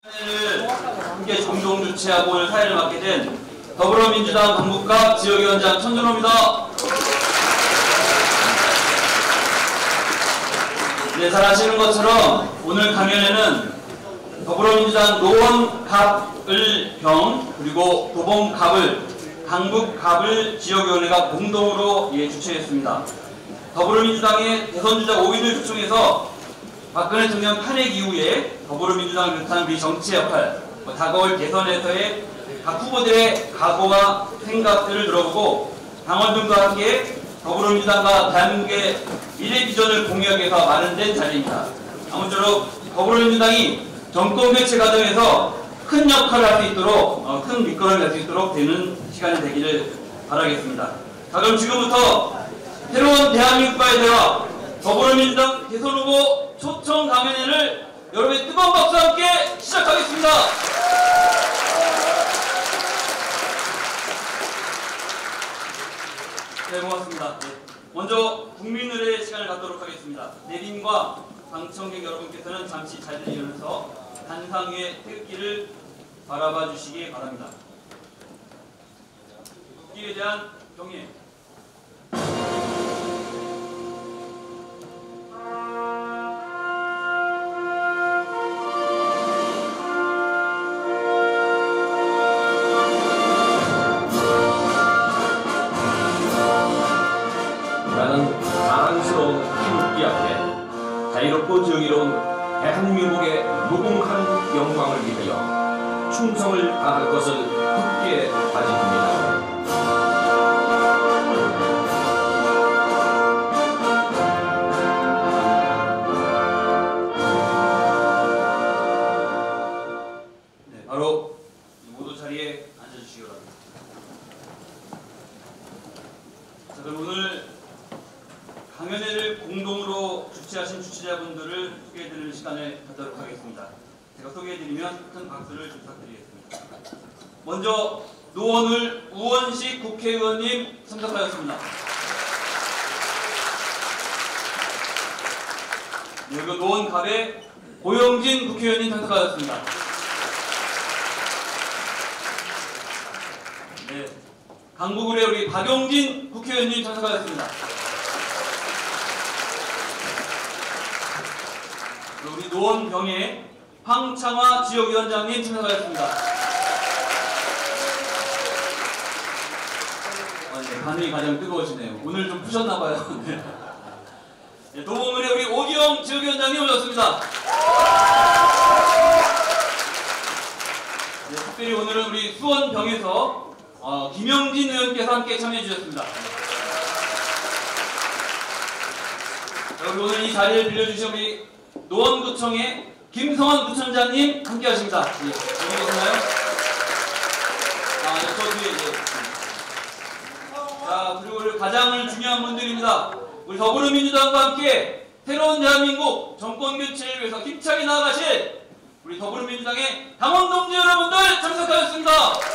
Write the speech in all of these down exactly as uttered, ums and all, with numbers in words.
사회를 함께 공동 주최하고 오늘 사회를 맡게 된 더불어민주당 강북갑 지역위원장 천준호입니다. 네, 잘 아시는 것처럼 오늘 강연에는 더불어민주당 노원갑을 병 그리고 도봉갑을 강북갑을 지역위원회가 공동으로 예, 주최했습니다. 더불어민주당의 대선주자 오 인을 초청해서 박근혜 대통령 탄핵 이후에 더불어민주당을 비롯한 우리 정치 역할, 뭐 다가올 대선에서의 각 후보들의 각오와 생각들을 들어보고 당원들과 함께 더불어민주당과 대한민국의 미래 비전을 공유하기 위해서 마련된 자리입니다. 아무쪼록 더불어민주당이 정권 교체 과정에서 큰 역할을 할 수 있도록 어, 큰 밑거름이 될 수 있도록 되는 시간이 되기를 바라겠습니다. 자, 그럼 지금부터 새로운 대한민국과의 대화 더불어민주당 대선 후보 초청 강연회를 여러분의 뜨거운 박수와 함께 시작하겠습니다. 네, 고맙습니다. 네. 먼저 국민의례 시간을 갖도록 하겠습니다. 내림과 방청객 여러분께서는 잠시 자리를 이으면서 단상 위의 태극기를 바라봐 주시기 바랍니다. 국기에 대한 경례. 나는 자랑스러운 태극기 앞에 자유롭고 정의로운 대한민국의 무궁한 영광을 위하여 충성을 다할 것을 굳게 다짐합니다. 네, 바로 모두 자리에 앉아주시기 바랍니다. 자, 그럼 오늘 강연회를 공동으로 주최하신 주최자분들을 소개해드리는 시간을 갖도록 하겠습니다. 제가 소개해드리면 큰 박수를 부탁드리겠습니다. 먼저 노원을 우원식 국회의원님 참석하였습니다. 그리고 노원갑의 고영진 국회의원님 참석하였습니다. 네, 강북을의 우리 박용진 국회의원님 참석하였습니다. 우리 노원병의 황창화 지역위원장님 참석하였습니다. 아, 네, 반응이 가장 뜨거우시네요. 오늘 좀 푸셨나봐요. 네. 네, 도봉을의 우리 오기영 지역위원장님 오셨습니다. 네, 특별히 오늘은 우리 수원병에서 어, 김영진 의원께서 함께 참여해 주셨습니다. 그리고 오늘 이 자리를 빌려주신 우리 노원구청의 김성원 구청장님 함께 하십니다. 예, 여기 계시나요? 아, 네, 저 뒤에, 예. 자, 그리고 우리 가장 중요한 분들입니다. 우리 더불어민주당과 함께 새로운 대한민국 정권교체를 위해서 힘차게 나아가실 우리 더불어민주당의 당원 동지 여러분들 참석하셨습니다.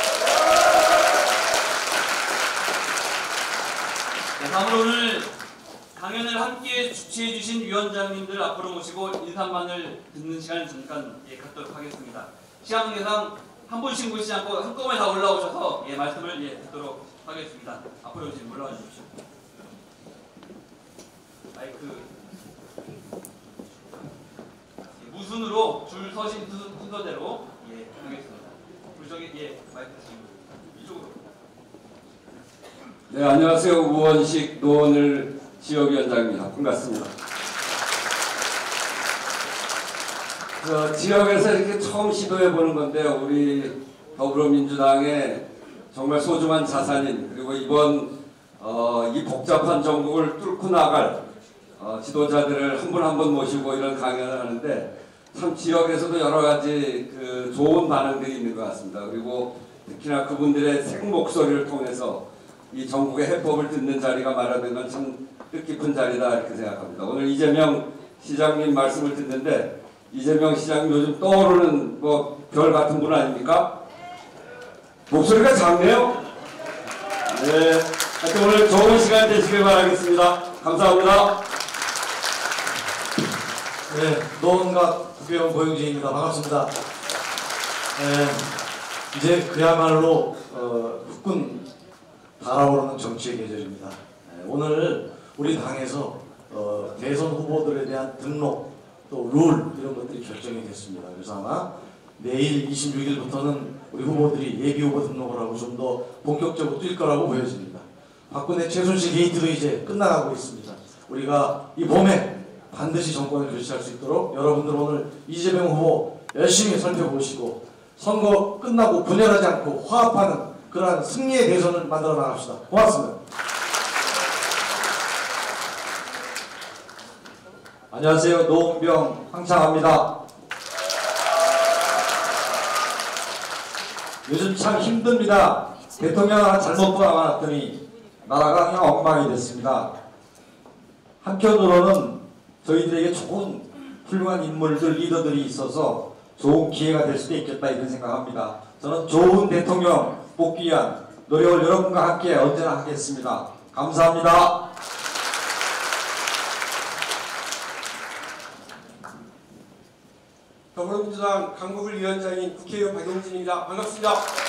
네, 다음으로 오늘 강연을 함께 주최해 주신 위원장님들 앞으로 모시고 인사만을 듣는 시간을 잠깐 예, 갖도록 하겠습니다. 시간 관계상 한 분씩 모시지 않고 한꺼번에 다 올라오셔서 예, 말씀을 예, 듣도록 하겠습니다. 앞으로 지금 올라와 주십시오. 마이크 예, 무순으로 줄 서신 순서대로 예, 하겠습니다. 우리 저기 예, 마이크 이쪽으로. 네, 안녕하세요. 우원식 노원을 지역위원장입니다. 반갑습니다. 저 지역에서 이렇게 처음 시도해보는 건데 우리 더불어민주당의 정말 소중한 자산인 그리고 이번 어, 이 복잡한 전국을 뚫고 나갈 어, 지도자들을 한 분 한 분 모시고 이런 강연을 하는데 참 지역에서도 여러 가지 그 좋은 반응들이 있는 것 같습니다. 그리고 특히나 그분들의 생목소리를 통해서 이 전국의 해법을 듣는 자리가 마련된 건 참 뜻깊은 자리다 이렇게 생각합니다. 오늘 이재명 시장님 말씀을 듣는데 이재명 시장님 요즘 떠오르는 뭐 별 같은 분 아닙니까? 목소리가 작네요. 네, 하여튼 오늘 좋은 시간 되시길 바라겠습니다. 감사합니다. 네, 노원갑 국회의원 고영진입니다. 반갑습니다. 네, 이제 그야말로 어, 후끈 달아오르는 정치의 계절입니다. 네, 오늘 우리 당에서 어, 대선 후보들에 대한 등록 또 룰 이런 것들이 결정이 됐습니다. 그래서 아마 내일 이십육 일부터는 우리 후보들이 예비 후보 등록을 하고 좀 더 본격적으로 뛸 거라고 보여집니다. 박근혜 최순실 게이트도 이제 끝나가고 있습니다. 우리가 이 봄에 반드시 정권을 교체할 수 있도록 여러분들 오늘 이재명 후보 열심히 살펴보시고 선거 끝나고 분열하지 않고 화합하는 그러한 승리의 대선을 만들어 나갑시다. 고맙습니다. 안녕하세요. 노은병 황창합니다. 요즘 참 힘듭니다. 대통령 하나 잘못 뽑아놨더니 나라가 그냥 엉망이 됐습니다. 한편으로는 저희들에게 좋은 훌륭한 인물들, 리더들이 있어서 좋은 기회가 될 수도 있겠다 이런 생각합니다. 저는 좋은 대통령 뽑기 위한 노력을 여러분과 함께 언제나 하겠습니다. 감사합니다. 더불어민주당 강북을 위원장인 국회의원 박용진입니다. 반갑습니다.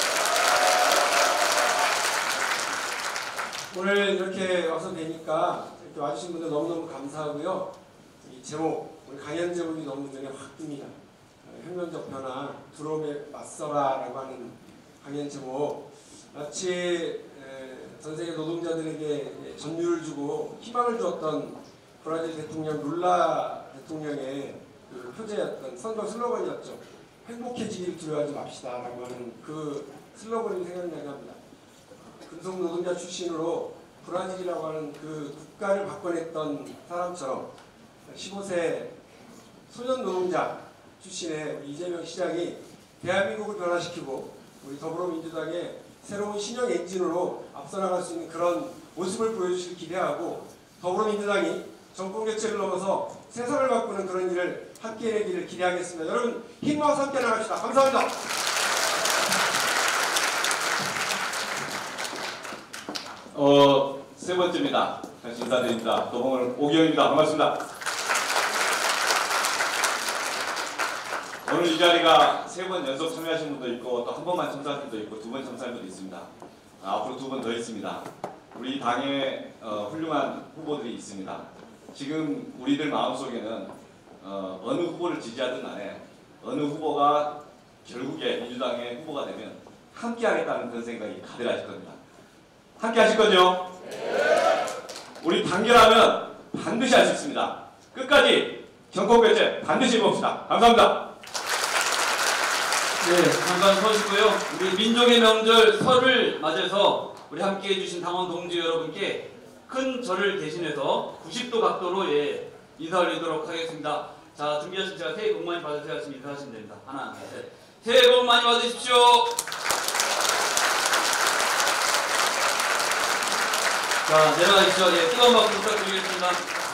오늘 이렇게 와서 뵈니까 이렇게 와주신 분들 너무너무 감사하고요. 이 제목, 우리 강연 제목이 너무 눈에 확 띕니다. 혁명적 변화, 두려움에 맞서라 라고 하는 강연 제목. 마치 전 세계 노동자들에게 전율을 주고 희망을 주었던 브라질 대통령 룰라 대통령의 그 표제였던 선거 슬로건이었죠. 행복해지길 두려워하지 맙시다 라고 하는 그 슬로건이 생각나게 합니다. 금속 노동자 출신으로 브라질이라고 하는 그 국가를 바꿔냈던 사람처럼 십오 세 소년 노동자 출신의 이재명 시장이 대한민국을 변화시키고 우리 더불어민주당의 새로운 신형 엔진으로 앞서 나갈 수 있는 그런 모습을 보여주시길 기대하고 더불어민주당이 정권 교체를 넘어서 세상을 바꾸는 그런 일을 함께 해내기를 기대하겠습니다. 여러분 힘 모아서 함께 나갑시다. 감사합니다. 어, 세 번째입니다. 다시 인사드립니다. 도봉을 오기영입니다. 반갑습니다. 오늘 이 자리가 세 번 연속 참여하신 분도 있고 또 한 번만 참석하신 분도 있고 두 번 참석하신 분도 있습니다. 아, 앞으로 두 번 더 있습니다. 우리 당에 어, 훌륭한 후보들이 있습니다. 지금 우리들 마음속에는 어, 어느 후보를 지지하든 간에 어느 후보가 결국에 민주당의 후보가 되면 함께 하겠다는 그런 생각이 가득하실 겁니다. 함께 하실 거죠? 네. 우리 단결하면 반드시 할 수 있습니다. 끝까지 정권 교체 반드시 해봅시다. 감사합니다. 네, 잠깐 서시고요. 우리 민족의 명절 설을 맞아서 우리 함께 해주신 당원 동지 여러분께 큰 절을 대신해서 구십 도 각도로 예, 인사 올리도록 하겠습니다. 자, 준비하신 제가 새해 복 많이 받으세요 하시면 인사하시면 됩니다. 하나, 셋. 새해 복 많이 받으십시오. 자, 내려가시죠. 예, 뜨거운 박수 부탁드리겠습니다.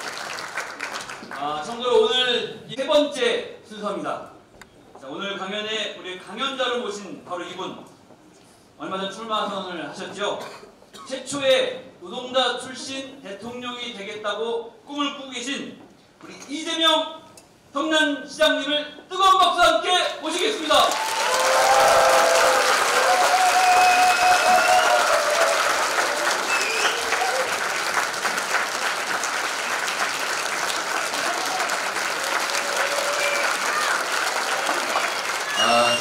아, 참고로 오늘 세 번째 순서입니다. 자, 오늘 강연에 우리 강연자로 모신 바로 이분. 얼마 전 출마 선언을 하셨죠. 최초의 노동자 출신 대통령이 되겠다고 꿈을 꾸고 계신 우리 이재명 성남시장님을 뜨거운 박수와 함께 모시겠습니다. 아,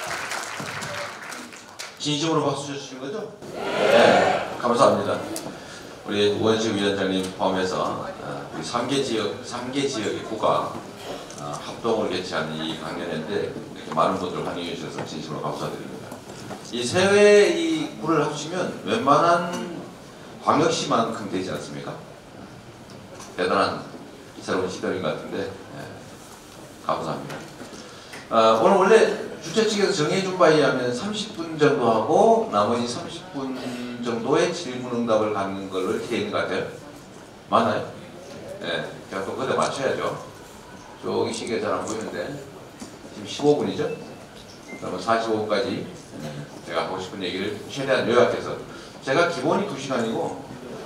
진심으로 박수 주시는 거죠? 네, 감사합니다. 우리 우원식 위원장님 포함해서 우리 삼 개 지역, 삼 개 지역의 구가 합동으로 개최한 이 강연회인데 이렇게 많은 분들 환영해 주셔서 진심으로 감사드립니다. 이 세 회 이 구를 합치면 웬만한 광역시만큼 되지 않습니까? 대단한 새로운 시도인 것 같은데 네, 감사합니다. 아, 오늘 원래 주최 측에서 정해준 바에 의하면 삼십 분 정도 하고 나머지 삼십 분 정도의 질문 응답을 갖는 걸로 되어 있는 것 같아요. 맞나요? 네, 제가 또 그때 맞춰야죠. 저기 시계에 잘 안 보이는데 지금 십오 분이죠? 그러면 사십오 분까지 제가 하고 싶은 얘기를 최대한 요약해서 제가 기본이 두 시간이고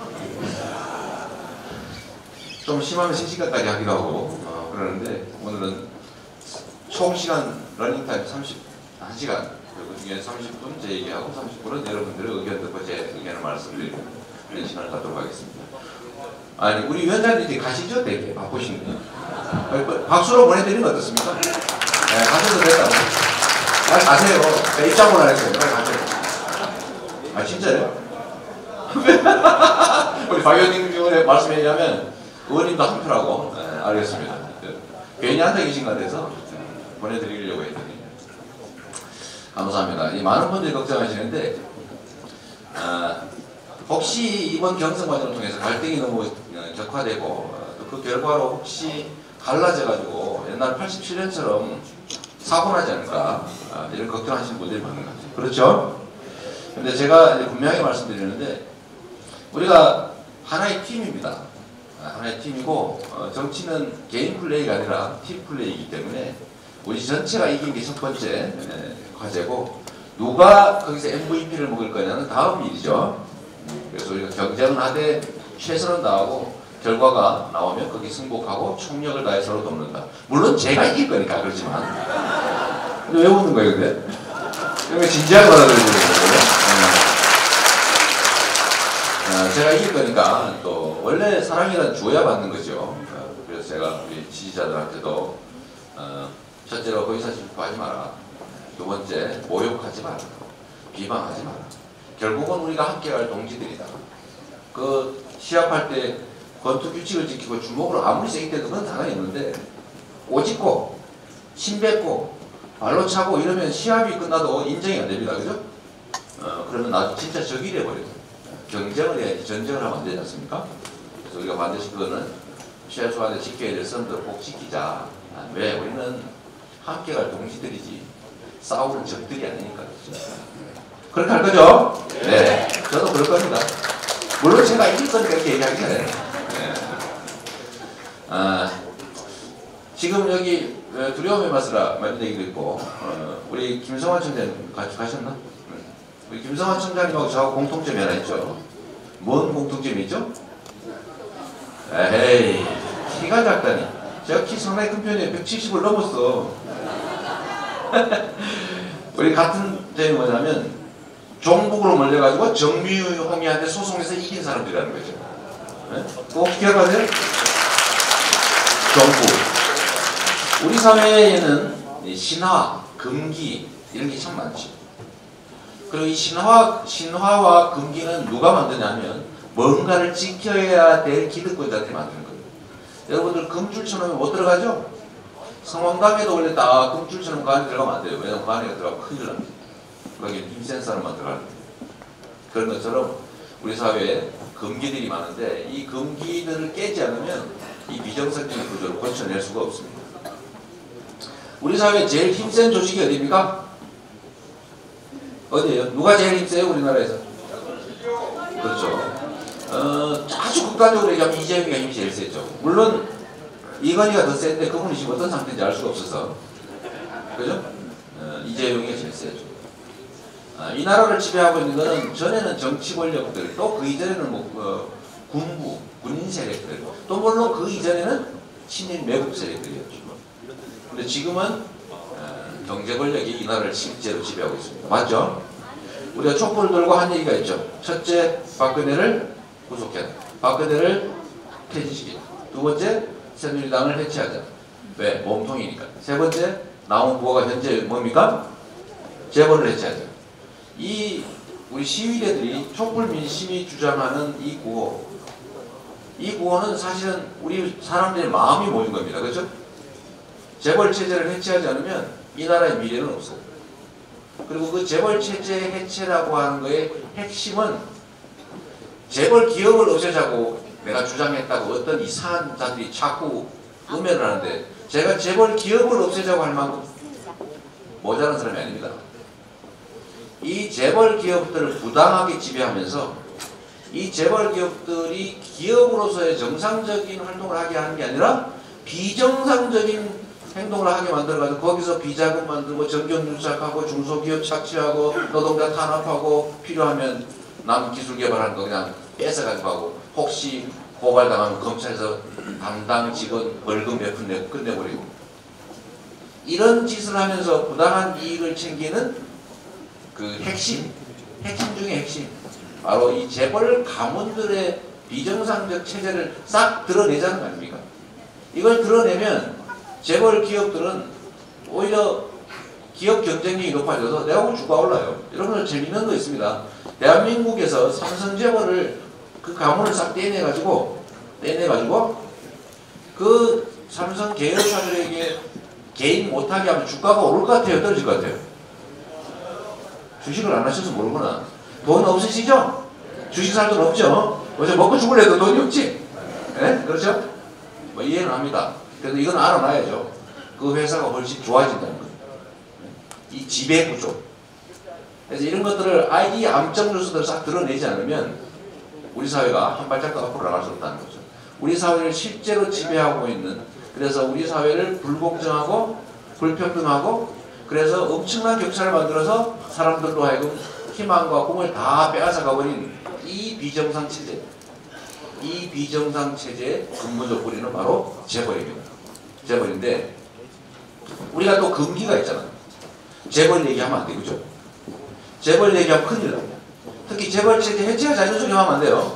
좀 심하면 세 시간까지 하기도 하고 어, 그러는데 오늘은 총 시간 러닝타임 삼십, 한 시간, 그 중에 삼십 분 제 얘기하고 삼십 분은 여러분들의 의견 듣고 제 의견을 말씀드리는 그런 시간을 갖도록 하겠습니다. 아니 우리 위원장님이 가시죠? 되게 바쁘신데 박수로 보내드리는 거 어떻습니까? 네, 가셔도 된다고. 빨리 가세요. 내 입장을 안 했어요. 빨리 가세요. 아 진짜요? 우리 박 의원님 말씀에 의하면 의원님도 한 표라고. 네, 알겠습니다. 괜히 앉아 계신 것 같아서 보내드리려고 했더니 감사합니다. 이 많은 분들이 걱정하시는데 아, 혹시 이번 경선 과정을 통해서 갈등이 너무 격화되고 어, 그 결과로 혹시 갈라져가지고 옛날 팔십칠 년처럼 사고 나지 않을까 아, 이런 걱정하시는 분들이 많은 것 같아요. 그렇죠? 근데 제가 이제 분명히 말씀드리는데 우리가 하나의 팀입니다. 하나의 팀이고 어, 정치는 개인 플레이가 아니라 팀 플레이이기 때문에 우리 전체가 이긴 게 첫 번째 에, 과제고 누가 거기서 엠브이피를 먹을 거냐는 다음 일이죠. 그래서 우리가 경쟁을 하되 최선을 다하고 결과가 나오면 거기 승복하고 총력을 다해 서로 돕는다. 물론 제가 이길 거니까 그렇지만 근데 왜 웃는 거예요 근데? 왜 진지하게 받아들이는 거예요? 어, 제가 이길 거니까 또 원래 사랑이란 줘야 받는 거죠. 어, 그래서 제가 우리 지지자들한테도 어, 첫째로 거기서 질투하지 마라. 두 번째 모욕하지 마라. 비방하지 마라. 결국은 우리가 함께 갈 동지들이다. 그 시합할 때 권투 규칙을 지키고 주먹으로 아무리 세게 때도 그건 상관이 없는데 오짓고 침뱉고 발로 차고 이러면 시합이 끝나도 인정이 안 됩니다. 그죠? 어, 그러면 나도 진짜 적이 돼버려요. 경쟁을 해야지 전쟁을 하면 안 되지 않습니까? 그래서 우리가 반드시 그거는 최소한의 지켜야 될 선들을 꼭 지키자. 아, 왜? 우리는 함께 갈 동지들이지 싸우는 적들이 아니니까. 그렇게 할 거죠? 네. 저도 그럴 겁니다. 물론 제가 이길 거니까 이렇게 얘기하기 전에. 네. 아, 지금 여기 두려움의 맛이라 많은 얘기도 있고 어, 우리 김성환 총장님 같이 가셨나? 우리 김성환 총장님하고 저하고 공통점이 하나 있죠. 뭔 공통점이 있죠? 에이 키가 작다니. 제가 키 상당히 큰 편이에요. 백칠십을 넘었어. 우리 같은 점이 뭐냐면 종북으로 몰려가지고 정미홍이한테 소송해서 이긴 사람들이라는 거죠. 네? 꼭 기억하세요. 종북. 우리 사회에는 신화, 금기 이런 게 참 많죠. 그리고 이 신화, 신화와 금기는 누가 만드냐면 뭔가를 지켜야 될 기득권자들이 만드는 거예요. 여러분들 금줄 쳐놓으면 못 들어가죠? 성황당에도 원래 딱 금줄 쳐놓으면 그 안에 들어가면 안 돼요. 왜냐면 그 안에 들어가면 큰일 납니다. 거기 힘센 사람만 들어가는 거예요. 그런 것처럼 우리 사회에 금기들이 많은데 이 금기들을 깨지 않으면 이 비정상적인 구조를 고쳐낼 수가 없습니다. 우리 사회에 제일 힘센 조직이 어디입니까? 어디예요? 누가 제일 힘세요? 우리나라에서? 그렇죠. 어, 아주 극단적으로 얘기하면 이재명이가 힘이 제일 세죠. 물론 이건희가 더 센데 그분이 지금 어떤 상태인지 알 수가 없어서 그죠? 어, 이재명이가 제일 세죠. 아, 이 나라를 지배하고 있는 것은 전에는 정치 권력들 또 그 이전에는 뭐 어, 군부, 군인 세력들 또 물론 그 이전에는 친일 매국 세력들이었죠. 근데 지금은 어, 경제 권력이 이 나라를 실제로 지배하고 있습니다. 맞죠? 우리가 촛불을 들고 한 얘기가 있죠. 첫째, 박근혜를 구속해야 돼. 박근혜를 퇴진시키자. 두 번째, 새누리당을 해체하자. 왜? 몸통이니까. 세 번째, 나온 구호가 현재 뭡니까? 재벌을 해체하자. 이 우리 시위대들이 촛불 민심이 주장하는 이 구호, 이 구호는 사실은 우리 사람들의 마음이 모인 겁니다. 그렇죠? 재벌 체제를 해체하지 않으면 이 나라의 미래는 없어요. 그리고 그 재벌 체제 해체라고 하는 거의 핵심은 재벌 기업을 없애자고 내가 주장했다고 어떤 이상한 자들이 자꾸 음해를 하는데 제가 재벌 기업을 없애자고 할 만큼 모자란 사람이 아닙니다. 이 재벌 기업들을 부당하게 지배하면서 이 재벌 기업들이 기업으로서의 정상적인 활동을 하게 하는 게 아니라 비정상적인 행동을 하게 만들어가지고 거기서 비자금 만들고 정경 유착하고 중소기업 착취하고 노동자 탄압하고 필요하면 남 기술 개발하는 거 그냥 뺏어가지고 하고 혹시 고발당하면 검찰에서 담당 직원 월급 몇 푼 내고 끝내버리고 이런 짓을 하면서 부당한 이익을 챙기는 그 핵심, 핵심 중에 핵심, 바로 이 재벌 가문들의 비정상적 체제를 싹 드러내자는 거 아닙니까? 이걸 드러내면 재벌 기업들은 오히려 기업 경쟁력이 높아져서 내가 주가 올라요. 여러분들 재밌는 거 있습니다. 대한민국에서 삼성 재벌을 그 가문을 싹 떼내가지고 떼내가지고 그 삼성 계열사들에게 개인 못하게 하면 주가가 오를 것 같아요? 떨어질 것 같아요? 주식을 안 하셔서 모르구나. 돈 없으시죠? 주식 살 돈 없죠? 어제 먹고 죽을래도 돈이 없지? 네? 그렇죠? 뭐 이해는 합니다. 그래도 이건 알아놔야죠. 그 회사가 훨씬 좋아진다는 거예요. 이 지배구조. 그래서 이런 것들을 이 암적 요소들을 싹 드러내지 않으면 우리 사회가 한 발짝 더 앞으로 나갈 수 없다는 거죠. 우리 사회를 실제로 지배하고 있는, 그래서 우리 사회를 불공정하고 불평등하고 그래서 엄청난 격차를 만들어서 사람들로 하여금 희망과 꿈을 다 빼앗아 가버린 이 비정상 체제, 이 비정상 체제의 근본적 뿌리는 바로 재벌입니다. 재벌인데 우리가 또 금기가 있잖아요. 재벌 얘기하면 안 돼, 그죠? 재벌 얘기하면 큰일 납니다. 특히 재벌 체제 해체하자 이런 소리 하면 안 돼요.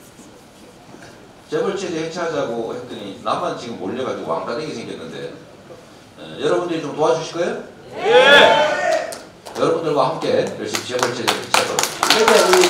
재벌 체제 해체하자고 했더니 나만 지금 몰려가지고 왕따되게 생겼는데 에, 여러분들이 좀 도와주실 거예요? 예! 여러분들과 함께 열심히 재벌 체제를 해체하도록. 그러니까 우리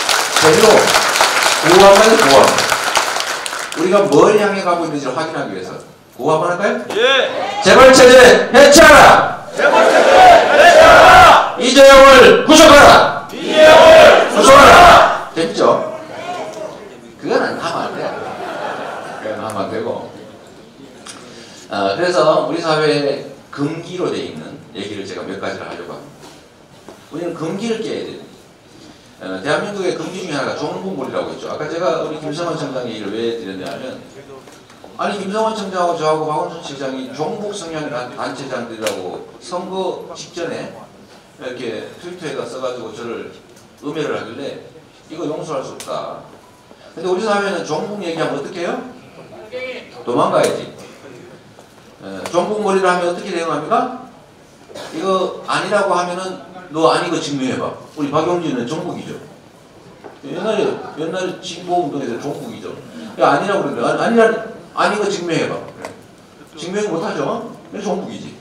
제대로 구호 한번 해요, 구호. 우리가 뭘 향해 가고 있는지를 확인하기 위해서 구호 한번 할까요? 예! 재벌 체제 해체하라! 재벌 체제 해체하라! 이재용을 구속하라! 이재용을 구속하라! 재밌죠? 그건 하면 안 돼. 그건 하면 안 되고. 아, 그래서 우리 사회에 금기로 되어 있는 얘기를 제가 몇 가지를 하려고 합니다. 우리는 금기를 깨야 돼요. 어, 대한민국의 금기 중에 하나가 종북몰이라고 했죠. 아까 제가 우리 김성환 청장 얘기를 왜 드렸냐면, 아니 김성환 청장하고 저하고 박원순 시장이 종북 성향의 단체장들이라고 선거 직전에 이렇게 트위터에다 써가지고 저를 음해를 하길래 이거 용서할 수 없다. 근데 우리 사회는 종북 얘기하면 어떻게 해요? 도망가야지. 에, 종북몰이를 하면 어떻게 대응합니까? 이거 아니라고 하면은 너 아닌 거 증명해봐. 우리 박용진은 종북이죠. 옛날에 옛날에 진보운동에서 종북이죠. 야, 아니라고 그러는데 아니, 아니라 아닌 거 증명해봐. 그래. 증명 못하죠? 그래서 종북이지.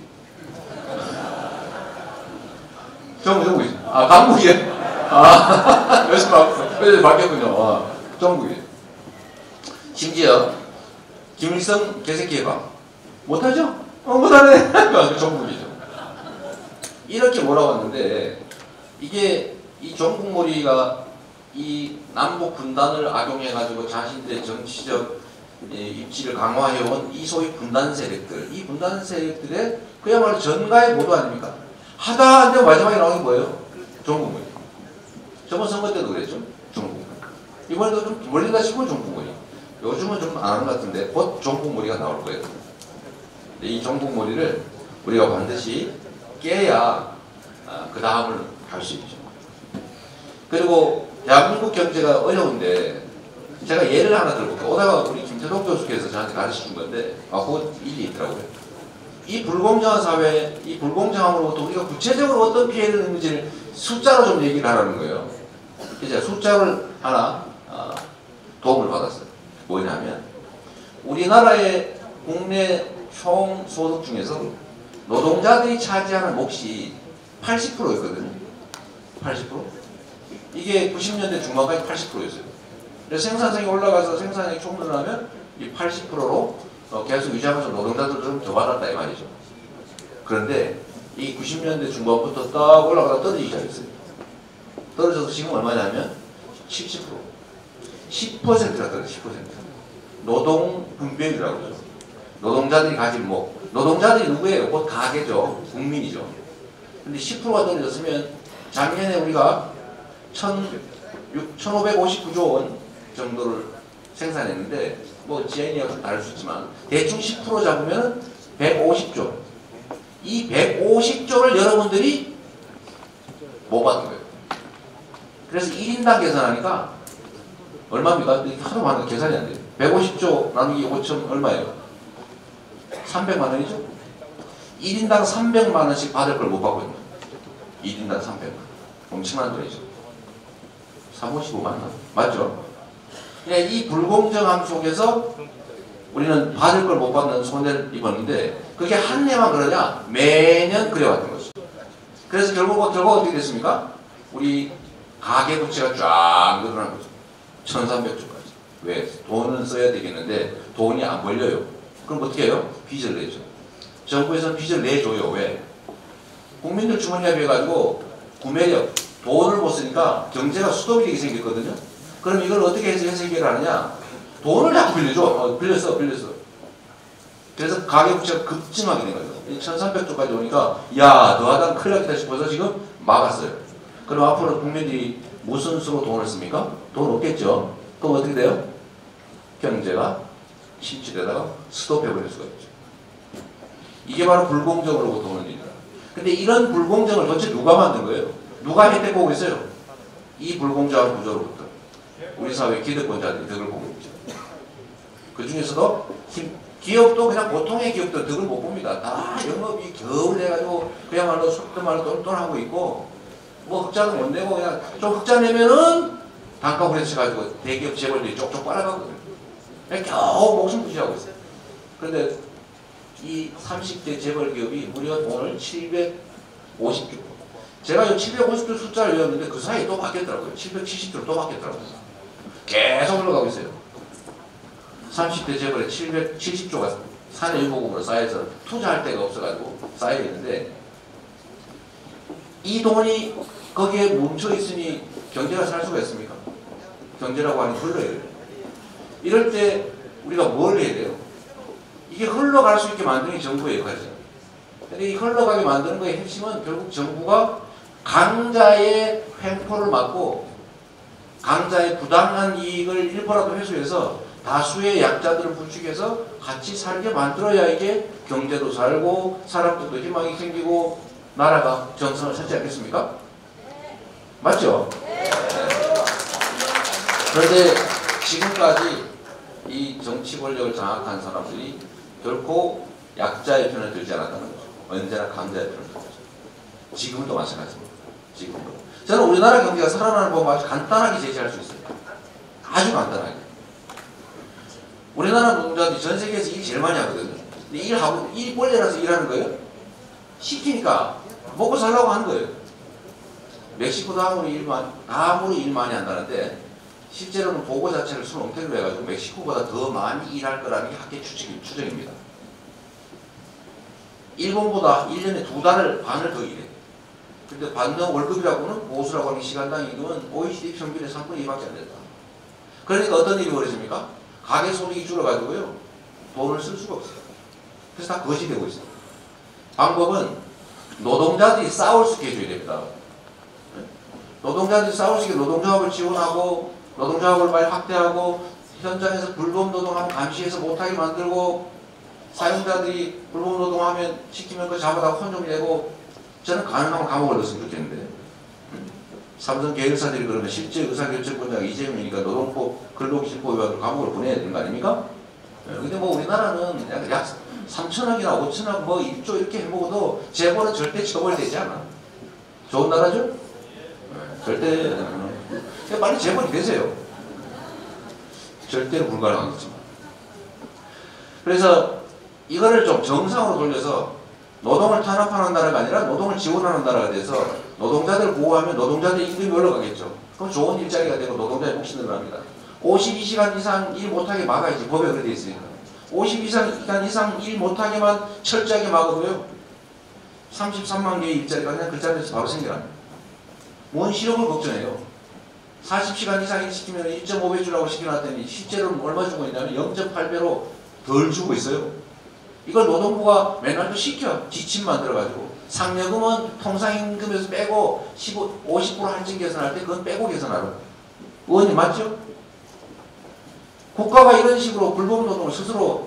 종북 종북이지. 아 강북이에요? 아 열심히 바뀌었군요. 바뀌었군요. 아, 종북이. 심지어 김일성 개새끼해봐. 못하죠? 어 못하네. 종북이죠. 이렇게 몰아왔는데 이게 이 종북몰이가 이 남북 분단을 악용해가지고 자신들의 정치적 입지를 강화해온 이 소위 분단 세력들, 이 분단 세력들의 그야말로 전가의 모두 아닙니까? 하다 하는데 마지막에 나오는 게 뭐예요? 종북몰이. 저번 선거 때도 그랬죠? 종북몰이. 이번에도 좀 몰린다 싶으면 종북몰이. 요즘은 좀 안 하는 것 같은데 곧 종북몰이가 나올 거예요. 이 종북몰이를 우리가 반드시 깨야 어, 그 다음을 갈 수 있죠. 그리고 대한민국 경제가 어려운데 제가 예를 하나 들어볼게요. 오다가 우리 김태동 교수께서 저한테 가르쳐 준 건데 아, 그건 일리 있더라고요. 이 불공정한 사회, 이 불공정함으로부터 우리가 구체적으로 어떤 피해를 입는지를 숫자로 좀 얘기를 하라는 거예요. 이제 숫자를 하나 어, 도움을 받았어요. 뭐냐면 우리나라의 국내 총 소득 중에서 노동자들이 차지하는 몫이 팔십 퍼센트였거든요. 팔십 퍼센트. 이게 구십 년대 중반까지 팔십 퍼센트였어요. 그래서 생산성이 올라가서 생산량이 총늘어나면 이 팔십 퍼센트로 어, 계속 유지하면서 노동자들도 좀 더 받았다 이 말이죠. 그런데 이 구십 년대 중반부터 딱 올라가다 떨어지기 시작했어요. 떨어져서 지금 얼마냐면 칠십 퍼센트. 십 퍼센트가 떨어져요. 십 퍼센트. 노동 분배율이라고 그러죠. 노동자들이 가진 몫. 노동자들이 누구예요? 곧 가계죠. 국민이죠. 근데 십 퍼센트가 떨어졌으면 작년에 우리가 천오백오십구 조 원 정도를 생산했는데 뭐 지엔이가 좀 다를 수 있지만 대충 십 퍼센트 잡으면 백오십 조. 이 백오십 조를 여러분들이 못 받은 거예요. 그래서 일 인당 계산하니까 얼마입니까? 하도 많은 계산이 안 돼요. 백오십 조 나누기 오천 얼마예요? 삼백만 원이죠? 일 인당 삼백만 원씩 받을 걸 못 받고 있는 거예요. 일 인당 삼백만 원. 엄청난 돈이죠. 삼백오십오만 원. 맞죠? 그냥 이 불공정함 속에서 우리는 받을 걸 못 받는 손해를 입었는데 그게 한 해만 그러냐? 매년 그래왔던 거죠. 그래서 결국, 결국 어떻게 됐습니까? 우리 가계부채가 쫙 늘어난 거죠. 천삼백 조까지. 왜? 돈은 써야 되겠는데 돈이 안 벌려요. 그럼 어떻게 해요? 빚을 내죠. 정부에서는 빚을 내줘요. 왜? 국민들 주머니에 비해가지고 구매력, 돈을 못 쓰니까 경제가 수도비력이 생겼거든요. 그럼 이걸 어떻게 해서 해결을 하느냐? 돈을 자꾸 빌려줘. 어, 빌렸어, 빌렸어. 그래서 가계부채가 급증하게 된 거죠. 천삼백 조까지 오니까 야, 너 하다 큰일 나겠다 싶어서 지금 막았어요. 그럼 앞으로 국민들이 무슨 수로 돈을 씁니까? 돈 없겠죠. 그럼 어떻게 돼요? 경제가 침체되다가 스톱해버릴 수가 있죠. 이게 바로 불공정으로부터 오는 일이다. 근데 이런 불공정을 도대체 누가 만든 거예요? 누가 혜택 보고 있어요? 이 불공정한 구조로부터 우리 사회 기득권자들이 덕을 보고 있죠. 그 중에서도 기업도 그냥 보통의 기업도 덕을 못 봅니다. 다 영업이 겨우 돼가지고 그야말로 속된 말로 똔똔하고 있고 뭐 흑자는 못 내고 그냥 좀 흑자 내면은 단가 후려쳐가지고 대기업 재벌들이 쪽쪽 빨아가거든요. 그냥 겨우 목숨 부지하고 있어요. 그런데 이 삼십 대 재벌 기업이 무려 돈을 칠백오십 조. 제가 이 칠백오십 조 숫자를 외웠는데 그 사이에 또 바뀌었더라고요. 칠백칠십 조로 또 바뀌었더라고요. 계속 올라가고 있어요. 삼십 대 재벌에 칠백칠십 조가 산해유보금으로 쌓여서 투자할 데가 없어가지고 쌓여있는데 이 돈이 거기에 뭉쳐있으니 경제가 살 수가 있습니까? 경제라고 하니 흘러요. 이럴 때 우리가 뭘 해야 돼요? 이게 흘러갈 수 있게 만드는 게 정부의 역할이죠. 근데 이 흘러가게 만드는 거의 핵심은 결국 정부가 강자의 횡포를 막고 강자의 부당한 이익을 일부라도 회수해서 다수의 약자들을 부추겨서 같이 살게 만들어야 이게 경제도 살고 사람들도 희망이 생기고 나라가 정상을 찾지 않겠습니까? 맞죠? 네. 그런데 지금까지 이 정치 권력을 장악한 사람들이 결코 약자의 편을 들지 않았다는 거죠. 언제나 강자의 편을 들죠. 지금도 마찬가지입니다. 지금도. 저는 우리나라 경제가 살아나는 법을 아주 간단하게 제시할 수 있어요. 아주 간단하게. 우리나라 노동자들이 전 세계에서 일 제일 많이 하거든요. 근데 일하고, 일 벌레라서 일하는 거예요. 시키니까 먹고 살라고 하는 거예요. 멕시코도 아무리 일 많이, 아무리 일 많이 한다는데 실제로는 보고 자체를 수능태로 해가지고 멕시코보다 더 많이 일할 거라는 게 학계 추측, 추정입니다. 일본보다 일 년에 두 달을 반을 더 일해. 근데 받는 월급이라고는 보수라고 하는 시간당 임금은 오이시디 평균의 삼분의 이밖에 안 된다. 그러니까 어떤 일이 벌어집니까? 가계 소득이 줄어가지고요. 돈을 쓸 수가 없어요. 그래서 다 거지 되고 있어요. 방법은 노동자들이 싸울 수 있게 해줘야 됩니다. 노동자들이 싸울 수 있게 노동조합을 지원하고 노동조합을 많이 확대하고 현장에서 불법 노동하면 감시해서 못하게 만들고 사용자들이 불법 노동하면 시키면 그 잡아다 혼종 내고 저는 가능하면 감옥을 넣었으면 좋겠는데 삼성 계열사들이 그러면 실제 의사결정권자가 이재명이니까 노동법 근로기준법 위반으로 감옥을 보내야 되는 거 아닙니까? 근데 뭐 우리나라는 약 삼천억이나 오천억 뭐 일조 이렇게 해먹어도 재벌은 절대 처벌되지 않아. 좋은 나라죠? 절대 빨리 재벌이 되세요. 절대로 불가능하겠지만. 그래서 이거를 좀 정상으로 돌려서 노동을 탄압하는 나라가 아니라 노동을 지원하는 나라가 돼서 노동자들 보호하면 노동자들 임금이 올라가겠죠. 그럼 좋은 일자리가 되고 노동자의 몫이 늘어납니다. 오십이 시간 이상 일 못하게 막아야지. 법에 그렇게 돼 있으니까. 오십이 시간 이상 일 못하게만 철저하게 막아도요. 삼십삼만 개의 일자리가 그냥 그 자리에서 바로 생겨납니다. 뭔 실업을 걱정해요. 사십 시간 이상 일 시키면 일 점 오 배 주라고 시켜놨더니 실제로는 얼마 주고 있냐면 영 점 팔 배로 덜 주고 있어요. 이걸 노동부가 맨날 또 시켜. 지침 만들어가지고. 상여금은 통상임금에서 빼고 십오, 오십 퍼센트 할증 계산할 때 그건 빼고 계산하라고. 의원님 맞죠? 국가가 이런 식으로 불법 노동을 스스로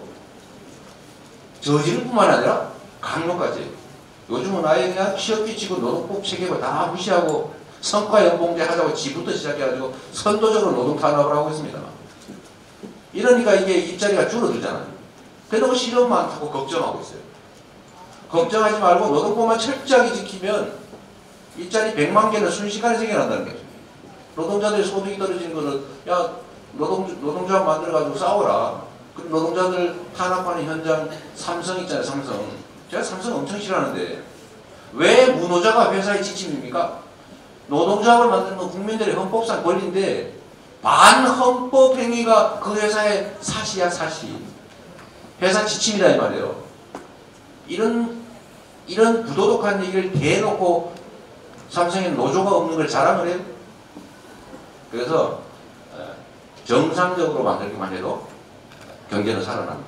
저지를 뿐만 아니라 강요까지. 요즘은 아예 그냥 취업규칙과 노동법 체계를 다 무시하고 성과연봉제 하자고 지부터 시작해가지고 선도적으로 노동 탄압을 하고 있습니다. 이러니까 이게 일자리가 줄어들잖아요. 그래도 실업 많다고 걱정하고 있어요. 걱정하지 말고 노동법만 철저하게 지키면 일자리 백만 개는 순식간에 생겨난다는 거죠. 노동자들의 소득이 떨어지는 거는 야 노동, 노동조합 만들어가지고 싸워라. 그럼 노동자들 탄압하는 현장 삼성 있잖아요. 삼성. 제가 삼성 엄청 싫어하는데 왜 무노자가 회사의 지침입니까? 노동조합을 만드는 건 국민들의 헌법상 권리인데 반헌법 행위가 그 회사의 사시야 사시. 회사 지침이다 이 말이에요. 이런 이런 부도덕한 얘기를 대놓고 삼성에 노조가 없는 걸 자랑을 해요. 그래서 정상적으로 만들기만 해도 경제는 살아난다.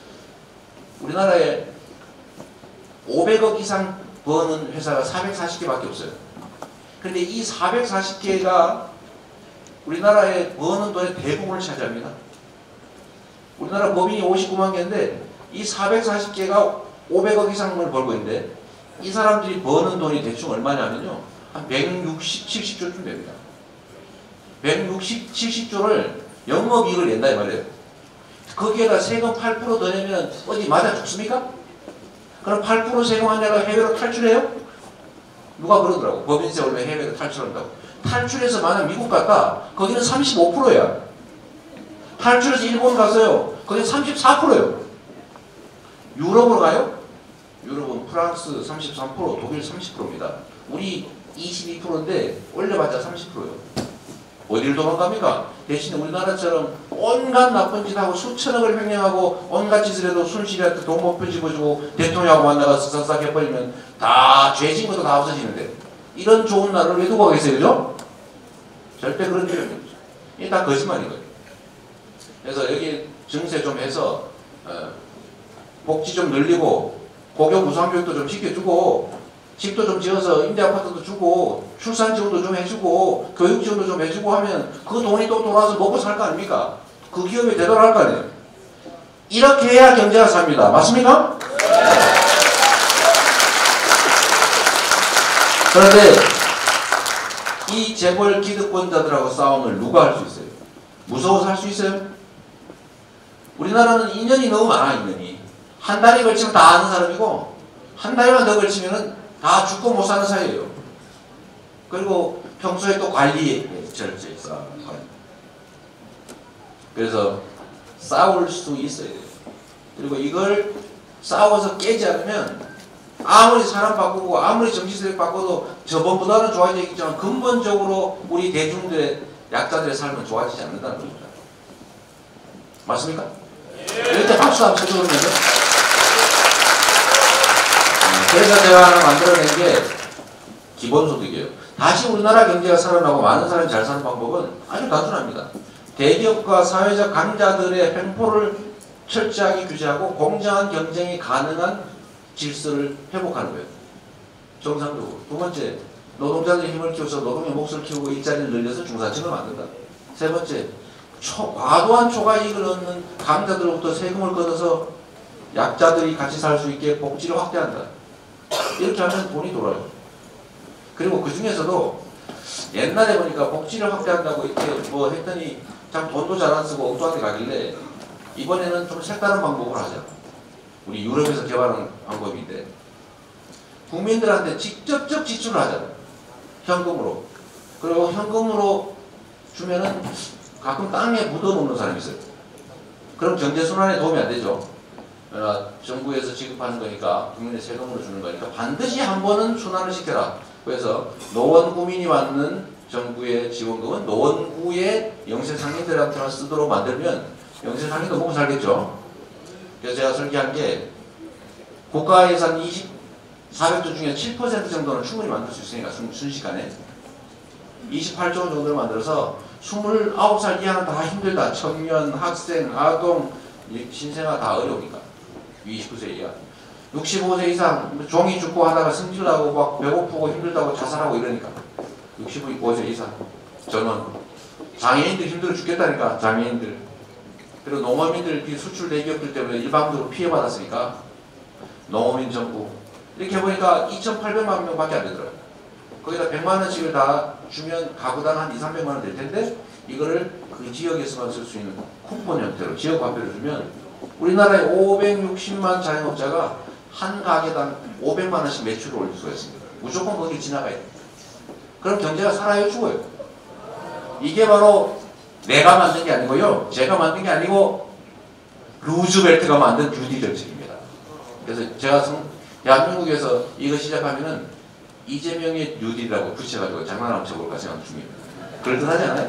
우리나라에 오백억 이상 버는 회사가 사백사십 개밖에 없어요. 그런데 이 사백사십 개가 우리나라에 버는 돈의 대부분을 차지합니다. 우리나라 법인이 오십구만 개인데 이 사백사십 개가 오백억 이상을 벌고 있는데 이 사람들이 버는 돈이 대충 얼마냐면요. 한 백육십, 칠십조쯤 됩니다. 백육십, 칠십조를 영업이익을 낸다 이 말이에요. 거기에다 세금 팔 퍼센트 더 내면 어디 맞아 죽습니까? 그럼 팔 퍼센트 세금 안 내가 해외로 탈출해요? 누가 그러더라고. 법인세 올리면 해외로 탈출한다고. 탈출해서 만약 미국 갔다 거기는 삼십오 퍼센트야. 탈출해서 일본 갔어요. 거기는 삼십사 퍼센트예요. 유럽으로 가요? 유럽은 프랑스 삼십삼 퍼센트, 독일 삼십 퍼센트입니다. 우리 이십이 퍼센트인데 올려봤자 삼십 퍼센트예요. 어디를 도망갑니까? 대신에 우리나라처럼 온갖 나쁜 짓하고 수천억을 횡령하고 온갖 짓을 해도 순실이한테 돈 못 펴집어주고 대통령하고 만나가서 싹싹 해버리면 다 죄진 것도 다 없어지는데 이런 좋은 나라를 왜 두고 가겠어요? 그죠? 절대 그런 일이 없죠. 이게 다 거짓말이거든요. 그래서 여기 증세 좀 해서 어, 복지 좀 늘리고 고교 무상교육도 좀 시켜주고 집도 좀 지어서 임대아파트도 주고 출산 지원도 좀 해주고 교육 지원도 좀 해주고 하면 그 돈이 또 돌아와서 먹고 살 거 아닙니까? 그 기업에 되돌아갈 거 아니에요. 이렇게 해야 경제가 삽니다. 맞습니까? 그런데 이 재벌 기득권자들하고 싸움을 누가 할 수 있어요? 무서워서 할 수 있어요? 우리나라는 인연이 너무 많아. 인연이 한 달이 걸치면 다 아는 사람이고 한 달만 더 걸치면은 다 죽고 못 사는 사이예요. 그리고 평소에 또 관리에 철저히 싸워. 그래서 싸울 수 있어야 돼요. 그리고 이걸 싸워서 깨지 않으면 아무리 사람 바꾸고 아무리 정치세력 바꿔도 저번보다는 좋아지겠지만 근본적으로 우리 대중들의 약자들의 삶은 좋아지지 않는다는 겁니다. 맞습니까? 이럴 때 박수 한번 쳐주면요. 그래서 제가 하나 만들어낸 게 기본소득이에요. 다시 우리나라 경제가 살아나고 많은 사람이 잘 사는 방법은 아주 단순합니다. 대기업과 사회적 강자들의 횡포를 철저하게 규제하고 공정한 경쟁이 가능한 질서를 회복하는 거예요. 정상적으로. 두 번째, 노동자들의 힘을 키워서 노동의 몫을 키우고 일자리를 늘려서 중산층을 만든다. 세 번째, 초, 과도한 초과이익을 얻는 강자들로부터 세금을 걷어서 약자들이 같이 살 수 있게 복지를 확대한다. 이렇게 하면 돈이 돌아요. 그리고 그 중에서도 옛날에 보니까 복지를 확대한다고 이렇게 뭐 했더니 참 돈도 잘 안 쓰고 엉뚱하게 가길래 이번에는 좀 색다른 방법을 하자. 우리 유럽에서 개발한 방법인데 국민들한테 직접적 지출을 하자. 현금으로. 그리고 현금으로 주면은 가끔 땅에 묻어놓는 사람이 있어요. 그럼 경제순환에 도움이 안 되죠. 어, 정부에서 지급하는 거니까 국민의 세금으로 주는 거니까 반드시 한 번은 순환을 시켜라. 그래서 노원구민이 받는 정부의 지원금은 노원구의 영세상인들한테만 쓰도록 만들면 영세상인도 먹고 살겠죠. 그래서 제가 설계한 게 국가 예산 이천사백조 중에 칠 퍼센트 정도는 충분히 만들 수 있으니까 순, 순식간에 이십팔조 원 정도를 만들어서 스물아홉 살 이하는 다 힘들다. 청년, 학생, 아동, 신생아 다 어려우니까 이십구 세 이하. 육십오 세 이상 종이 죽고 하다가 승질나고 막 배고프고 힘들다고 자살하고 이러니까 육십오 세 이상 전원. 장애인들 힘들어 죽겠다니까 장애인들. 그리고 농어민들 수출 대기업들 때문에 일방적으로 피해받았으니까 농어민 정부. 이렇게 해보니까 이천팔백만 명밖에 안 되더라고요. 거기다 백만 원씩을 다 주면 가구당 한 이삼백만 원 될 텐데 이거를 그 지역에서만 쓸 수 있는 쿠폰 형태로 지역 화폐를 주면 우리나라의 오백육십만 자영업자가 한 가게당 오백만 원씩 매출을 올릴 수가 있습니다. 무조건 거기 지나가야 돼요. 그럼 경제가 살아요, 죽어요? 이게 바로 내가 만든 게 아니고요. 제가 만든 게 아니고 루즈벨트가 만든 뉴딜 정책입니다. 그래서 제가 성, 대한민국에서 이거 시작하면은 이재명의 뉴딜이라고 붙여가지고 장난 한번 쳐볼까 생각 중입니다. 그럴듯하지 않아요?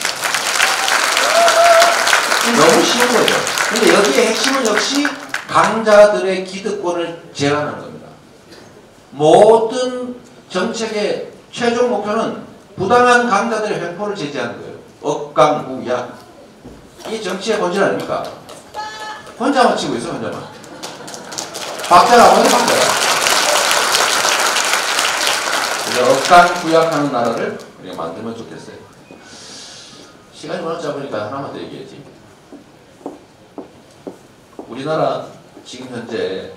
너무 쉬운 거죠. 근데 여기에 핵심은 역시 강자들의 기득권을 제한하는 겁니다. 모든 정책의 최종 목표는 부당한 강자들의 횡포를 제재하는 거예요. 억강무약. 이게 정치의 본질 아닙니까? 혼자만 치고 있어, 혼자만. 박자라고 해도 박자야. 그래서 억강구약하는 나라를 우리가 만들면 좋겠어요. 시간이 워낙 짧으니까 하나만 더 얘기하지. 우리나라 지금 현재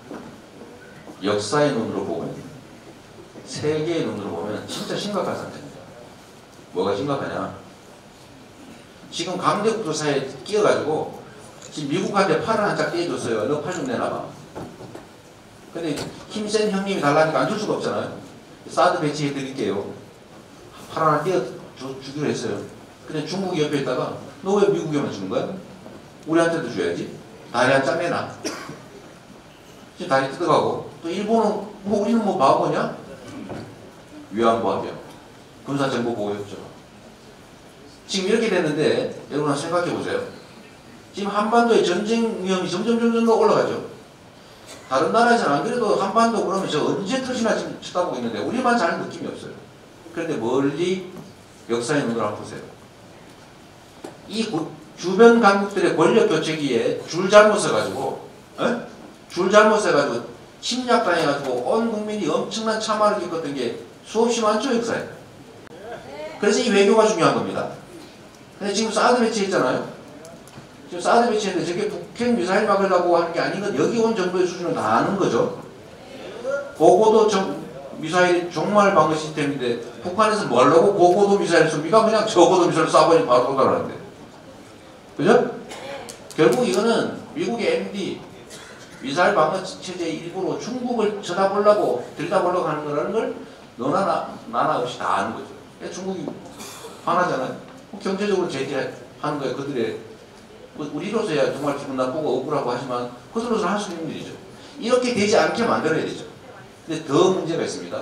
역사의 눈으로 보면, 세계의 눈으로 보면 진짜 심각한 상태입니다. 뭐가 심각하냐? 지금 강대국들 사이에 끼어가지고 지금 미국한테 팔을 한 짝 떼줬어요. 너 팔 좀 내놔봐. 근데 힘센 형님이 달라니까 안 줄 수가 없잖아요. 사드 배치해 드릴게요. 팔 하나 떼어 주기로 했어요. 근데 중국이 옆에 있다가 너 왜 미국에만 주는 거야? 우리한테도 줘야지. 다리 한 짝 내놔. 지금 다리 뜯어가고 또 일본은 뭐 우리는 뭐 바보냐? 위안부 합의야. 군사정보보호협정. 지금 이렇게 됐는데 여러분 생각해 보세요. 지금 한반도의 전쟁 위험이 점점 점점 더 올라가죠. 다른 나라에서는 안 그래도 한반도 그러면 저 언제 터지나 지금 쳐다보고 있는데 우리만 잘 느낌이 없어요. 그런데 멀리 역사의 눈으로 한번 보세요. 이 주변 강국들의 권력 교체기에 줄 잘못 써가지고, 에? 줄 잘못 써가지고 침략당해가지고 온 국민이 엄청난 참화를 겪었던 게 수없이 많죠, 역사에. 그래서 이 외교가 중요한 겁니다. 근데 지금 사드 배치했잖아요. 지금 사드 배치했는데 저게 북핵 미사일 막으려고 하는 게 아닌 건 여기 온 정도의 수준을 다 아는 거죠. 고고도 정, 미사일 종말 방어 시스템인데 북한에서 뭐 하려고 고고도 미사일 쏩니까? 그냥 저고도 미사일 쏴버리면 바로 도달하는데. 그죠? 결국 이거는 미국의 엠디 미사일 방어 체제의 일부로 중국을 쳐다보려고 들여다보려고 하는 거라는 걸 너나 나, 나나 없이 다 아는 거죠. 중국이 화나잖아요. 경제적으로 제재하는 거예요. 그들의 우리로서야 정말 기분 나쁘고 억울하고 하지만 그들로서는 할 수 있는 일이죠. 이렇게 되지 않게 만들어야 되죠. 근데 더 문제가 있습니다.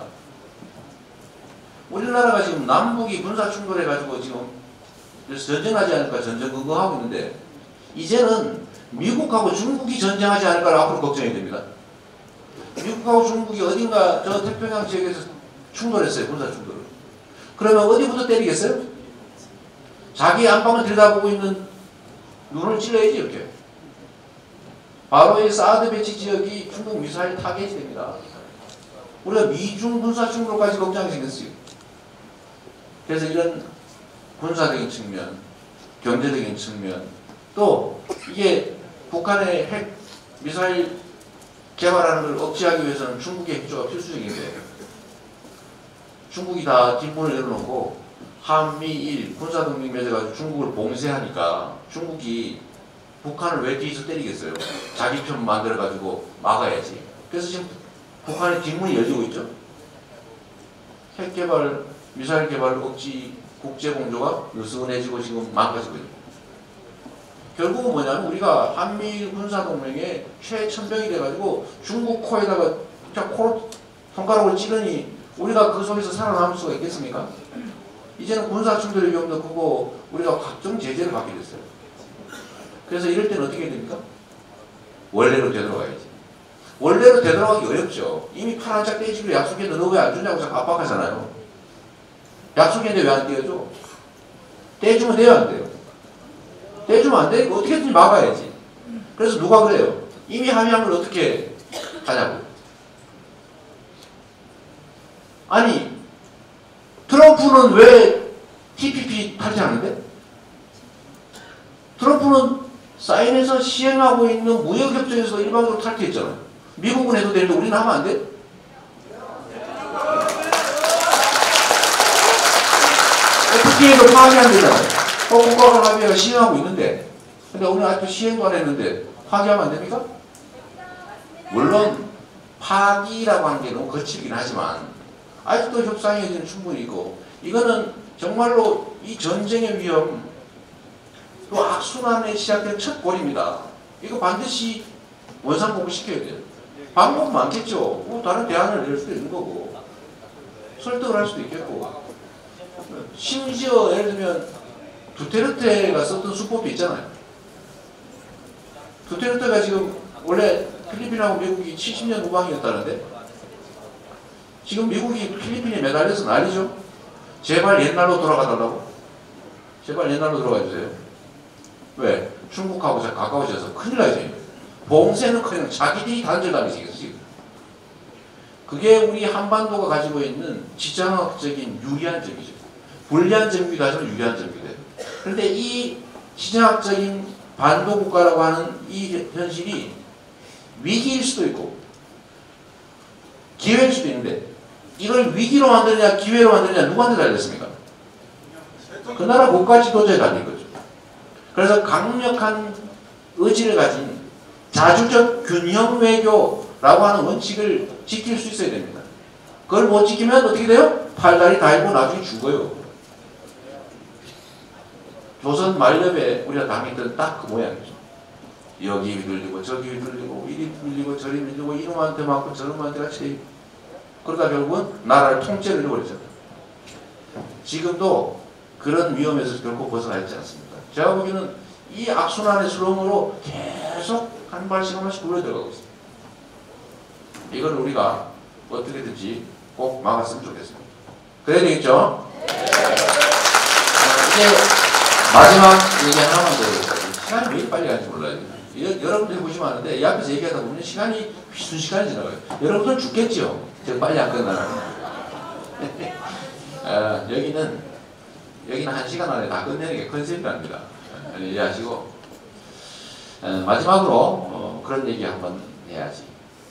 우리나라가 지금 남북이 군사 충돌해가지고 지금 전쟁하지 않을까 전쟁 근거하고 있는데 이제는 미국하고 중국이 전쟁하지 않을까 앞으로 걱정이 됩니다. 미국하고 중국이 어딘가 저 태평양 지역에서 충돌했어요. 군사 충돌을. 그러면 어디부터 때리겠어요? 자기 안방을 들여다보고 있는 눈을 찔러야지 이렇게. 바로 이 사드 배치 지역이 중국 미사일 타겟이 됩니다. 우리가 미중 군사 충돌까지 걱정이 생겼어요. 그래서 이런 군사적인 측면, 경제적인 측면, 또 이게 북한의 핵 미사일 개발하는 걸 억제하기 위해서는 중국의 협조가 필수적인데 중국이 다 뒷문을 열어놓고 한미일 군사동맹 맺어가지고 중국을 봉쇄하니까 중국이 북한을 왜 뒤에서 때리겠어요? 자기 편 만들어가지고 막아야지. 그래서 지금 북한의 뒷문이 열리고 있죠. 핵 개발, 미사일 개발 억지 국제공조가 느슨해지고 지금 망가지고 있는. 결국은 뭐냐면 우리가 한미일 군사동맹의 최천병이 돼가지고 중국 코에다가 코 손가락을 찌르니 우리가 그 속에서 살아남을 수가 있겠습니까? 이제는 군사 충돌의 위험도 크고 우리가 각종 제재를 받게 됐어요. 그래서 이럴 때는 어떻게 됩니까? 원래로 되돌아가야지. 원래로 되돌아가기 어렵죠. 이미 팔 한 짝 떼지기로 약속했는데 너 왜 안 주냐고 자꾸 압박하잖아요. 약속했는데 왜 안 떼어줘? 떼주면 돼요, 안 돼요? 떼주면 안 되니까 어떻게든지 막아야지. 그래서 누가 그래요? 이미 합의한 걸 어떻게 하냐고. 아니 트럼프는 왜 티피피 탈퇴하는데? 트럼프는 사인해서 시행하고 있는 무역협정에서 일방적으로 탈퇴했잖아요. 미국은 해도 되는데 우리는 하면 안 돼? 에프티에이도 파악이 안 되잖아요. 국가간 합의가 시행하고 있는데 근데 우리는 아직도 시행도 안 했는데 파기하면 안 됩니까? 물론 파기라고 하는 게 너무 거칠긴 하지만 아직도 협상의 여지는 충분히 있고 이거는 정말로 이 전쟁의 위험 또 악순환에 시작된 첫 골입니다. 이거 반드시 원상복구시켜야 돼요. 방법 많겠죠. 뭐 다른 대안을 낼 수도 있는 거고 설득을 할 수도 있겠고 심지어 예를 들면 두테르테가 썼던 수법도 있잖아요. 두테르테가 지금 원래 필리핀하고 미국이 칠십 년 우방이었다는데 지금 미국이 필리핀에 매달려서 난리죠. 제발 옛날로 돌아가달라고. 제발 옛날로 돌아가주세요. 왜? 중국하고 가까워져서 큰일 나죠. 봉쇄는 그냥 자기들이 단절당해서 지금. 그게 우리 한반도가 가지고 있는 지정학적인 유리한 점이죠. 불리한 점이기도 하지만 유리한 점이기도 해요. 그런데 이 지정학적인 반도 국가라고 하는 이 현실이 위기일 수도 있고 기회일 수도 있는데 이걸 위기로 만드느냐 기회로 만드느냐 누구한테 달렸습니까? 그 나라 국가 지도자에 달린 거죠. 그래서 강력한 의지를 가진 자주적 균형 외교라고 하는 원칙을 지킬 수 있어야 됩니다. 그걸 못 지키면 어떻게 돼요? 팔다리 달고 나중에 죽어요. 조선 말렵에 우리가 당했던 딱 그 모양이죠. 여기 휘둘리고 저기 휘둘리고 이리 휘둘리고 저리 휘둘리고 이놈한테 맞고 저놈한테 같이 그러다 결국은 나라를 통째로 잃어버렸잖아요. 지금도 그런 위험에서 결코 벗어나 있지 않습니다. 제가 보기에는 이 악순환의 수렁으로 계속 한 발씩 한 발씩 굴러 들어가고 있습니다. 이걸 우리가 어떻게든지 꼭 막았으면 좋겠습니다. 그래야 되겠죠? 이제 마지막 얘기 하나만 더 해볼까요? 시간이 왜 빨리 가는지 몰라요. 여러분들이 보시면 아는데 이 앞에서 얘기하다 보면 시간이 순식간에 지나가요. 여러분들 죽겠죠? 제가 빨리 안 끝나요. 아, 여기는 여기는 한 시간 안에 다 끝내는 게 컨셉이랍니다. 이해하시고 아, 마지막으로 어, 그런 얘기 한번 해야지.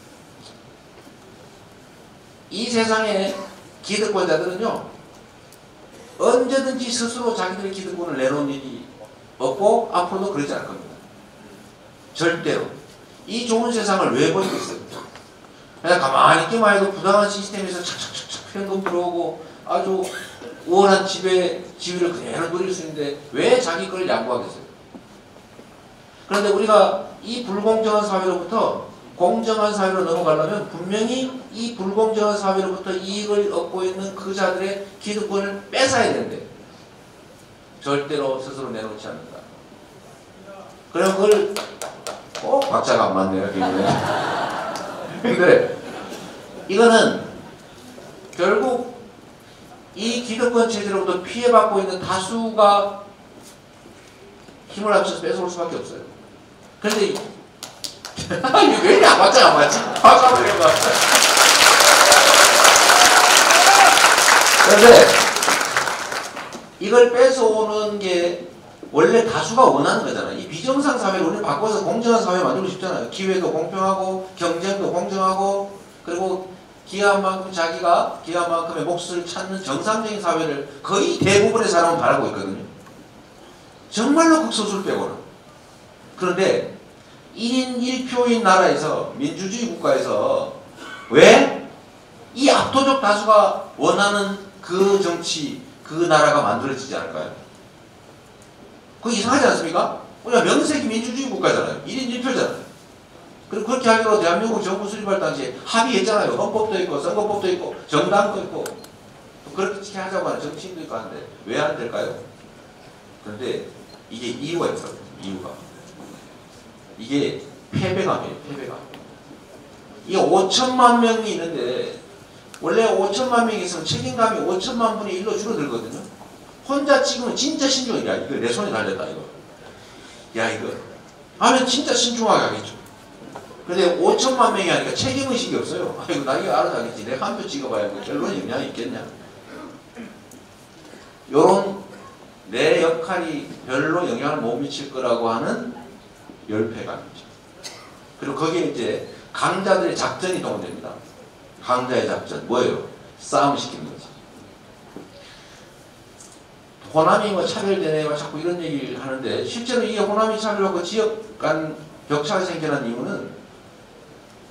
이 세상에 기득권자들은요 언제든지 스스로 자기들의 기득권을 내놓은 일이 없고 앞으로도 그러지 않을 겁니다. 절대로. 이 좋은 세상을 왜 버리고 있어요? 그냥 가만히 있기만 해도 부당한 시스템에서 착착착착 현금 들어오고 아주 우월한 지배, 지위를 그대로 누릴 수 있는데 왜 자기 걸 양보하겠어요? 그런데 우리가 이 불공정한 사회로부터 공정한 사회로 넘어가려면 분명히 이 불공정한 사회로부터 이익을 얻고 있는 그 자들의 기득권을 뺏어야 되는데 절대로 스스로 내놓지 않는다. 그럼 그걸 꼭 박자가 안 맞네요. 근데 이거는 결국 이 기득권 체제로부터 피해받고 있는 다수가 힘을 합쳐서 뺏어올 수밖에 없어요. 그런데 이게 왜 이렇게 안 맞지 안 맞지? 박수 한번 해봐. 그런데 이걸 뺏어오는 게 원래 다수가 원하는 거잖아요. 이 비정상 사회를 우리는 바꿔서 공정한 사회 만들고 싶잖아요. 기회도 공평하고 경쟁도 공정하고 그리고 기여한 만큼 자기가 기여한 만큼의 몫을 찾는 정상적인 사회를 거의 대부분의 사람은 바라고 있거든요. 정말로 극소수를 빼고는. 그런데 일 인 일 표인 나라에서 민주주의 국가에서 왜 이 압도적 다수가 원하는 그 정치 그 나라가 만들어지지 않을까요? 그거 이상하지 않습니까? 우리가 명색이 민주주의 국가잖아요. 일 인 일 표잖아요. 그리고 그렇게 하기로 대한민국 정부 수립할 당시에 합의했잖아요. 헌법도 있고 선거법도 있고 정당도 있고 그렇게 하자고 하는 정치인도 있고 하는데 왜 안 될까요? 그런데 이게 이유가 있어요. 이유가. 이게 패배감이에요. 패배감. 이게 오천만 명이 있는데 원래 오천만 명이 있으면 책임감이 오천만 분의 일로 줄어들거든요. 혼자 찍으면 진짜 신중해. 야 이거 내 손에 달렸다 이거. 야 이거 하면 진짜 신중하게 하겠죠. 근데 오천만 명이 하니까 책임의식이 없어요. 아이고 나 이거 알아서 하겠지. 내가 한 표 찍어봐야 뭐 결론에 영향이 있겠냐. 요런 내 역할이 별로 영향을 못 미칠 거라고 하는 열패감이죠. 그리고 거기에 이제 강자들의 작전이 동원됩니다. 강자의 작전 뭐예요? 싸움 시키는 거지. 호남이 뭐 차별되네 뭐 자꾸 이런 얘기를 하는데 실제로 이게 호남이 차별하고 지역 간 격차가 생겨난 이유는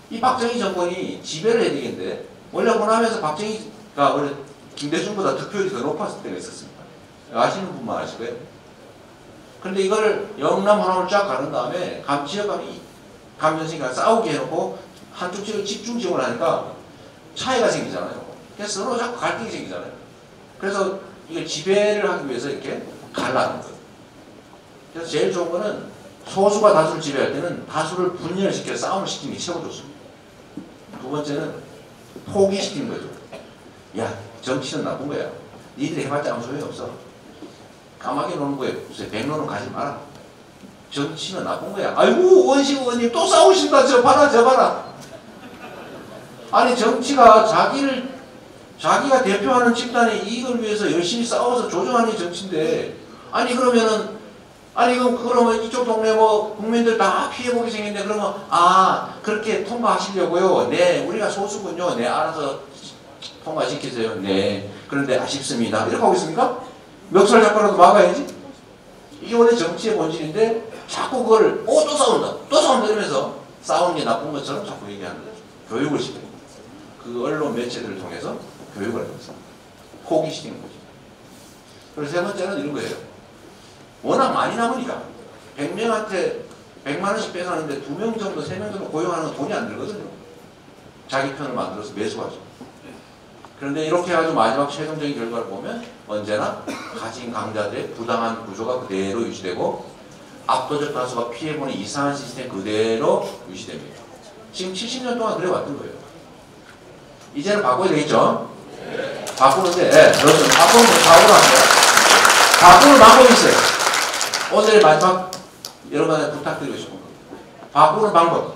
이 박정희 정권이 지배를 해야 되겠는데 원래 호남에서 박정희가 원래 김대중보다 득표율이 더 높았을 때가 있었습니다. 아시는 분만 아실 거예요. 그런데 이걸 영남 호남을 쫙 가른 다음에 감 지역감이 감정신과 싸우게 해놓고 한쪽 지역을 집중 지원을 하니까 차이가 생기잖아요. 그래서 서로 자꾸 갈등이 생기잖아요. 그래서 이걸 지배를 하기 위해서 이렇게 갈라는 거예요. 그래서 제일 좋은 거는 소수가 다수를 지배할 때는 다수를 분열시켜 싸움을 시키는 게 최고 좋습니다. 두 번째는 포기시키는 거죠. 야, 정치는 나쁜 거야. 니들이 해봤자 아무 소용이 없어. 까마귀 노는 거에 무슨 백로는 가지 마라. 정치는 나쁜 거야. 아이고 원식 의원님 또 싸우신다. 저 봐라 저 봐라. 아니 정치가 자기를 자기가 대표하는 집단의 이익을 위해서 열심히 싸워서 조정하는 게 정치인데 아니 그러면은 아니 그럼 그러면 이쪽 동네 뭐 국민들 다 피해보게 생겼는데 그러면 아 그렇게 통과하시려고요. 네 우리가 소수군요. 네 알아서 통과시키세요. 네 그런데 아쉽습니다. 이렇게 하고 있습니까? 멱살 잡고라도 막아야지. 이게 원래 정치의 본질인데 자꾸 그걸 어 또 싸운다 또 싸운다 이러면서 싸우는 게 나쁜 것처럼 자꾸 얘기하는 거죠. 교육을 시키는 거죠. 그 언론 매체들을 통해서 교육을 하는 거죠. 포기시키는 거죠. 그리고 세 번째는 이런 거예요. 워낙 많이 남으니까 백 명한테 백만 원씩 빼가는데 두 명 정도 세 명 정도 고용하는 건 돈이 안 들거든요. 자기 편을 만들어서 매수하죠. 그런데 이렇게 해가지고 마지막 최종적인 결과를 보면 언제나 가진 강자들의 부당한 구조가 그대로 유지되고 압도적 다수가 피해보는 이상한 시스템 그대로 유지됩니다. 지금 칠십 년 동안 그래왔던 거예요. 이제는 바꿔야 되겠죠? 바꾸는데, 네, 그렇죠. 바꾸는 거 바꾸는 하세요. 바꾸는 방법이 있어요. 오늘의 마지막 여러분한테 부탁드리고 싶은 거. 바꾸는 방법.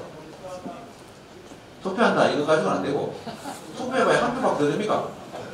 투표한다. 이거 가지고는 안 되고. 투표해봐야 한 표밖에 더 됩니까?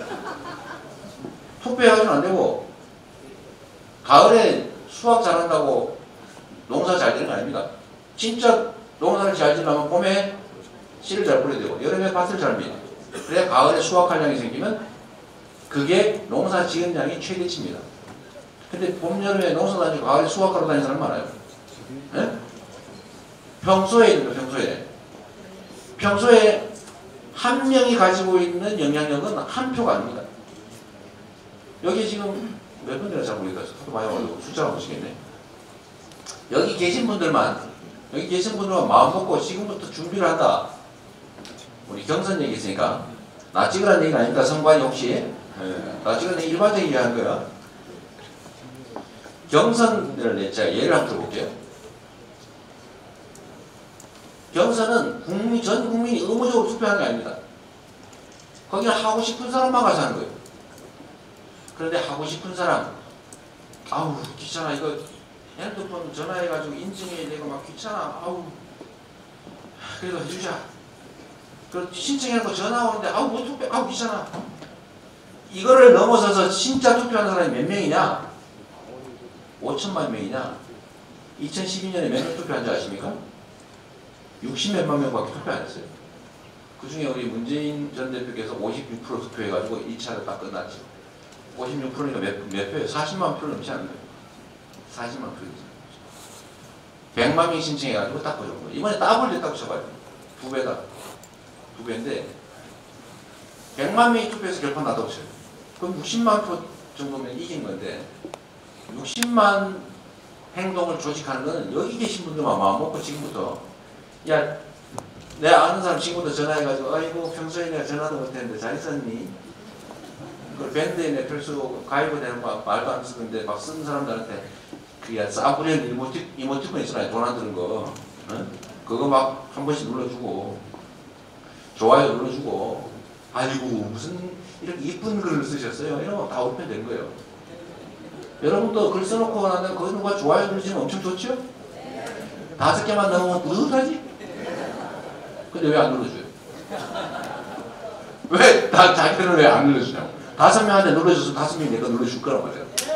투표해가지고는 안 되고. 가을에 수확 잘한다고 농사 잘 되는 거 아닙니다. 진짜 농사를 잘 지려면 봄에 씨를 잘 뿌려야 되고 여름에 밭을 잘 미요. 그래야 가을에 수확할 양이 생기면 그게 농사 지은 양이 최대치입니다. 근데 봄, 여름에 농사 다니고 가을에 수확하러 다니는 사람 많아요. 네? 평소에 있는 거 평소에. 평소에 한 명이 가지고 있는 영향력은 한 표가 아닙니다. 여기 지금 몇 분이나 잘 모르겠다. 저도 많이 와가지고 숫자가 보시겠네. 여기 계신 분들만 여기 계신 분들만 마음 먹고 지금부터 준비를 한다. 우리 경선 얘기 있으니까 나 찍으라는 얘기가 아닙니다. 선관위 혹시 네. 나 찍으라는 얘기 일반적인 얘기 하는 거야. 경선을 제가 예를 한번 들어볼게요. 경선은 국민, 전 국민이 의무적으로 투표하는 게 아닙니다. 거기는 하고 싶은 사람만 가서 하는 거예요. 그런데 하고 싶은 사람 아우 귀찮아 이거 핸드폰 전화해가지고 인증해야 되고 막 귀찮아 아우 그래도 해주자. 그 신청해놓고 전화 오는데 아우 뭐 투표 아우 귀찮아. 이거를 넘어서서 진짜 투표하는 사람이 몇 명이냐? 오천만 명이냐? 이천십이 년에 몇 명 투표한 줄 아십니까? 육십 몇만 명밖에 투표 안 했어요. 그 중에 우리 문재인 전 대표께서 오십육 퍼센트 투표해가지고 일 차를 딱 끝났죠. 오십육 퍼센트니까 몇, 몇 표예요? 사십만 표 넘지 않나요? 사십만 표. 백만 명 신청해가지고 딱 보죠. 이번에 더블 딱 쳐봐요. 두 배다. 두 배인데 백만 명이 투표해서 결판 나다고 쳐요. 그럼 육십만 표 정도면 이긴 건데 육십만 행동을 조직하는 거는 여기 계신 분들만 마음 먹고 지금부터 야, 내가 아는 사람 지금부터 전화해가지고 아이고 평소에 내가 전화도 못했는데 잘 있었니? 그걸 밴드에 내 필수 가입을 되는 거 말도 안 쓰는데 막 쓰는 사람들한테 그야 싸구려 이모티, 이모티콘 있잖아요. 돈 안 드는 거 응? 그거 막 한 번씩 눌러주고 좋아요 눌러주고 아이고 무슨 이렇게 이쁜 글을 쓰셨어요. 이런 거 다 오pen 된 거예요. 여러분도 글 써놓고 나면 거기 누가 좋아요 누르시면 엄청 좋죠? 다섯 개만 넣으면 뿌듯하지? 근데 왜 안 눌러줘요? 왜 다 자기들은 왜 안 눌러주냐고? 다섯 명한테 눌러줘서 다섯 명이 내가 눌러줄 거란 말이에요. 네.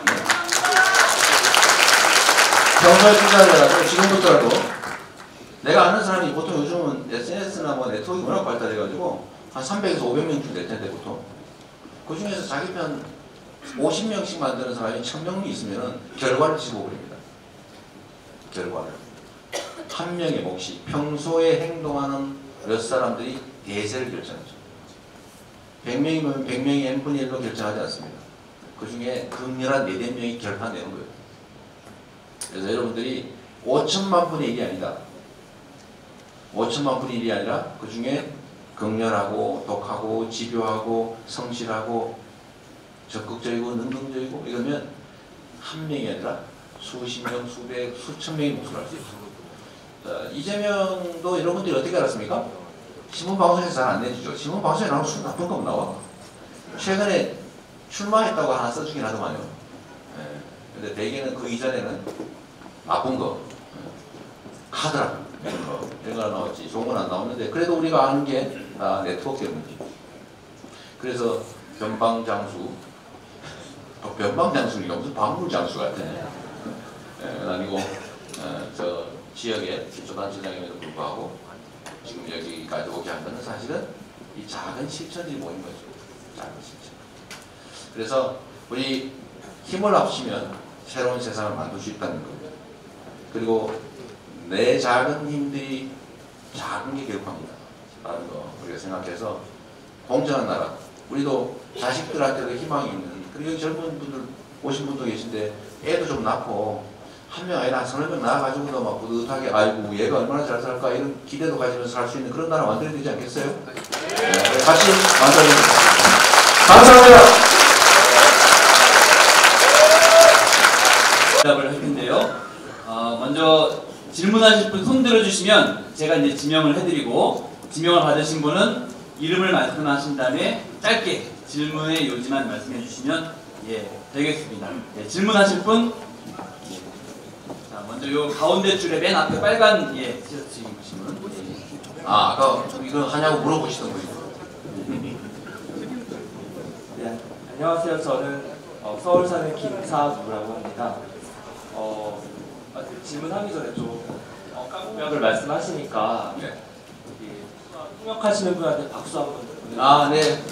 평소에 투자를 지금부터라도 내가 아는 사람이 보통 요즘은 에스엔에스나 뭐 네트워크가 워낙 발달해가지고 한 삼백에서 오백 명쯤 될 텐데 보통 그 중에서 자기 편 오십 명씩 만드는 사람이 천 명이 있으면은 결과를 집어버립니다. 결과를. 한 명의 몫이 평소에 행동하는 몇 사람들이 대세를 결정하죠. 백 명이면 백 명이 n분의 일로 결정하지 않습니다. 그 중에 극렬한 네댓 명이 결판내는 거예요. 그래서 여러분들이 오천만 분의 일이 아니다. 오천만 분의 일이 아니라 그 중에 극렬하고 독하고 집요하고 성실하고 적극적이고 능동적이고 이러면 한 명이 아니라 수십 명, 수백, 수천 명이 목소리를 할 수 있어요. 자, 이재명도 여러분들이 어떻게 알았습니까? 신문방송에서 잘 안 내주죠. 신문방송에 나오면 술 나쁜 거 나와. 최근에 출마했다고 하나 써주긴 하더만요. 예. 근데 대개는 그 이전에는 나쁜 거, 카드라 이런 거, 이런 거 나왔지. 좋은 건 안 나오는데 그래도 우리가 아는 게 다 네트워크 때문이지. 그래서 변방장수, 어, 변방장수니까 무슨 방물장수 같아. 예, 아니고 어, 저 지역의 기초단체장임에도 불구하고 지금 여기까지 오게 한 거는 사실은 이 작은 실천들이 모인 거죠. 작은 실천. 그래서 우리 힘을 합치면 새로운 세상을 만들 수 있다는 겁니다. 그리고 내 작은 힘들이 작은 게 결국합니다. 라는 거 우리가 생각해서 공정한 나라. 우리도 자식들한테도 희망이 있는. 그리고 여기 젊은 분들 오신 분도 계신데 애도 좀 낳고 한 명 아니라 한 서너 명 낳아가지고도 막 뿌듯하게 아이고 얘가 얼마나 잘 살까 이런 기대도 가지면서 살 수 있는 그런 나라 만들어야 되지 않겠어요? 네, 같이 만들어야겠습니다. 감사합니다. 대답을 할 텐데요. 어, 먼저 질문하실 분 손 들어주시면 제가 이제 지명을 해드리고 지명을 받으신 분은 이름을 말씀하신 다음에 짧게 질문의 요지만 말씀해 주시면 예 되겠습니다. 예, 질문하실 분. 자, 먼저 요 가운데 줄에 맨 앞에 빨간 예 티셔츠 입으신 분. 예. 아 아까 이거 하냐고 물어보시던 분이죠. 네, 안녕하세요. 저는 어, 서울 사는 김사무라고 합니다. 어, 아, 질문하기 전에 좀 어, 깡통역을 말씀하시니까 네. 이, 통역하시는 분한테 박수 한번 보내주세요. 아 네.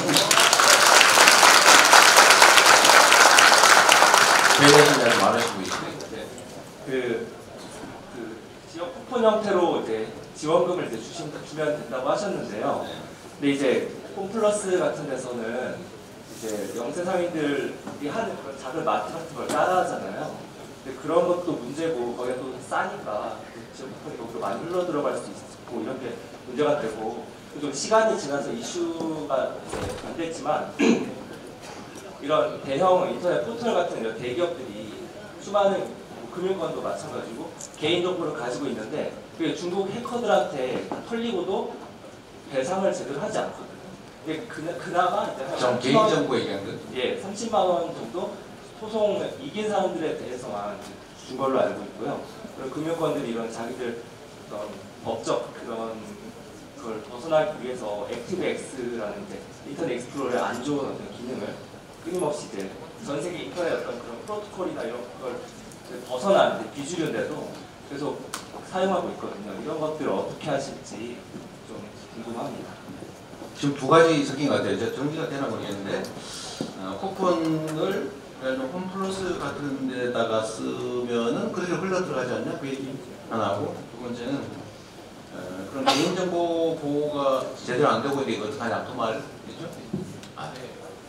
배려심이 많으시고 있어요. 네. 그, 그 지역 쿠폰 형태로 이제 지원금을 이제 주신, 주면 된다고 하셨는데요. 근데 이제 홈플러스 같은 데서는 이제 영세상인들이 하는 그런 작은 마트 같은 걸 따라하잖아요. 근데 그런 것도 문제고 거기가 또 싸니까 지역 쿠폰이 거기로 많이 흘러 들어갈 수 있고 이런 게 문제가 되고 좀 시간이 지나서 이슈가 이제 안 됐지만 이런 대형 인터넷 포털 같은 이런 대기업들이 수많은 금융권도 마찬가지고 개인 정보를 가지고 있는데 그게 중국 해커들한테 털리고도 배상을 제대로 하지 않거든요. 이게 그나, 그나마 이제 좀 개인정보 얘기한 거? 예, 삼십만 원 정도 소송 이긴 사람들에 대해서만 준 걸로 알고 있고요. 그리고 금융권들이 이런 자기들 어떤 법적 그런 걸 벗어나기 위해서 액티브엑스라는 이제 인터넷 익스플로러의 안 좋은 어떤 기능을 끊임없이 이제 전 세계 인터넷 어떤 그런 프로토콜이나 이런 걸 벗어난 이제 비주류인데도 계속 사용하고 있거든요. 이런 것들을 어떻게 하실지 좀 궁금합니다. 지금 두 가지 섞인 것 같아요. 이제 정리가 되나 모르겠는데 어, 쿠폰을 홈플러스 같은 데다가 쓰면은 그대로 흘러 들어가지 않냐? 그 얘기 하나하고 두 번째는 어, 그런 개인정보 보호가 제대로 안 되고 있는데 이거 어떡하냐? 그 말이죠? 아, 네.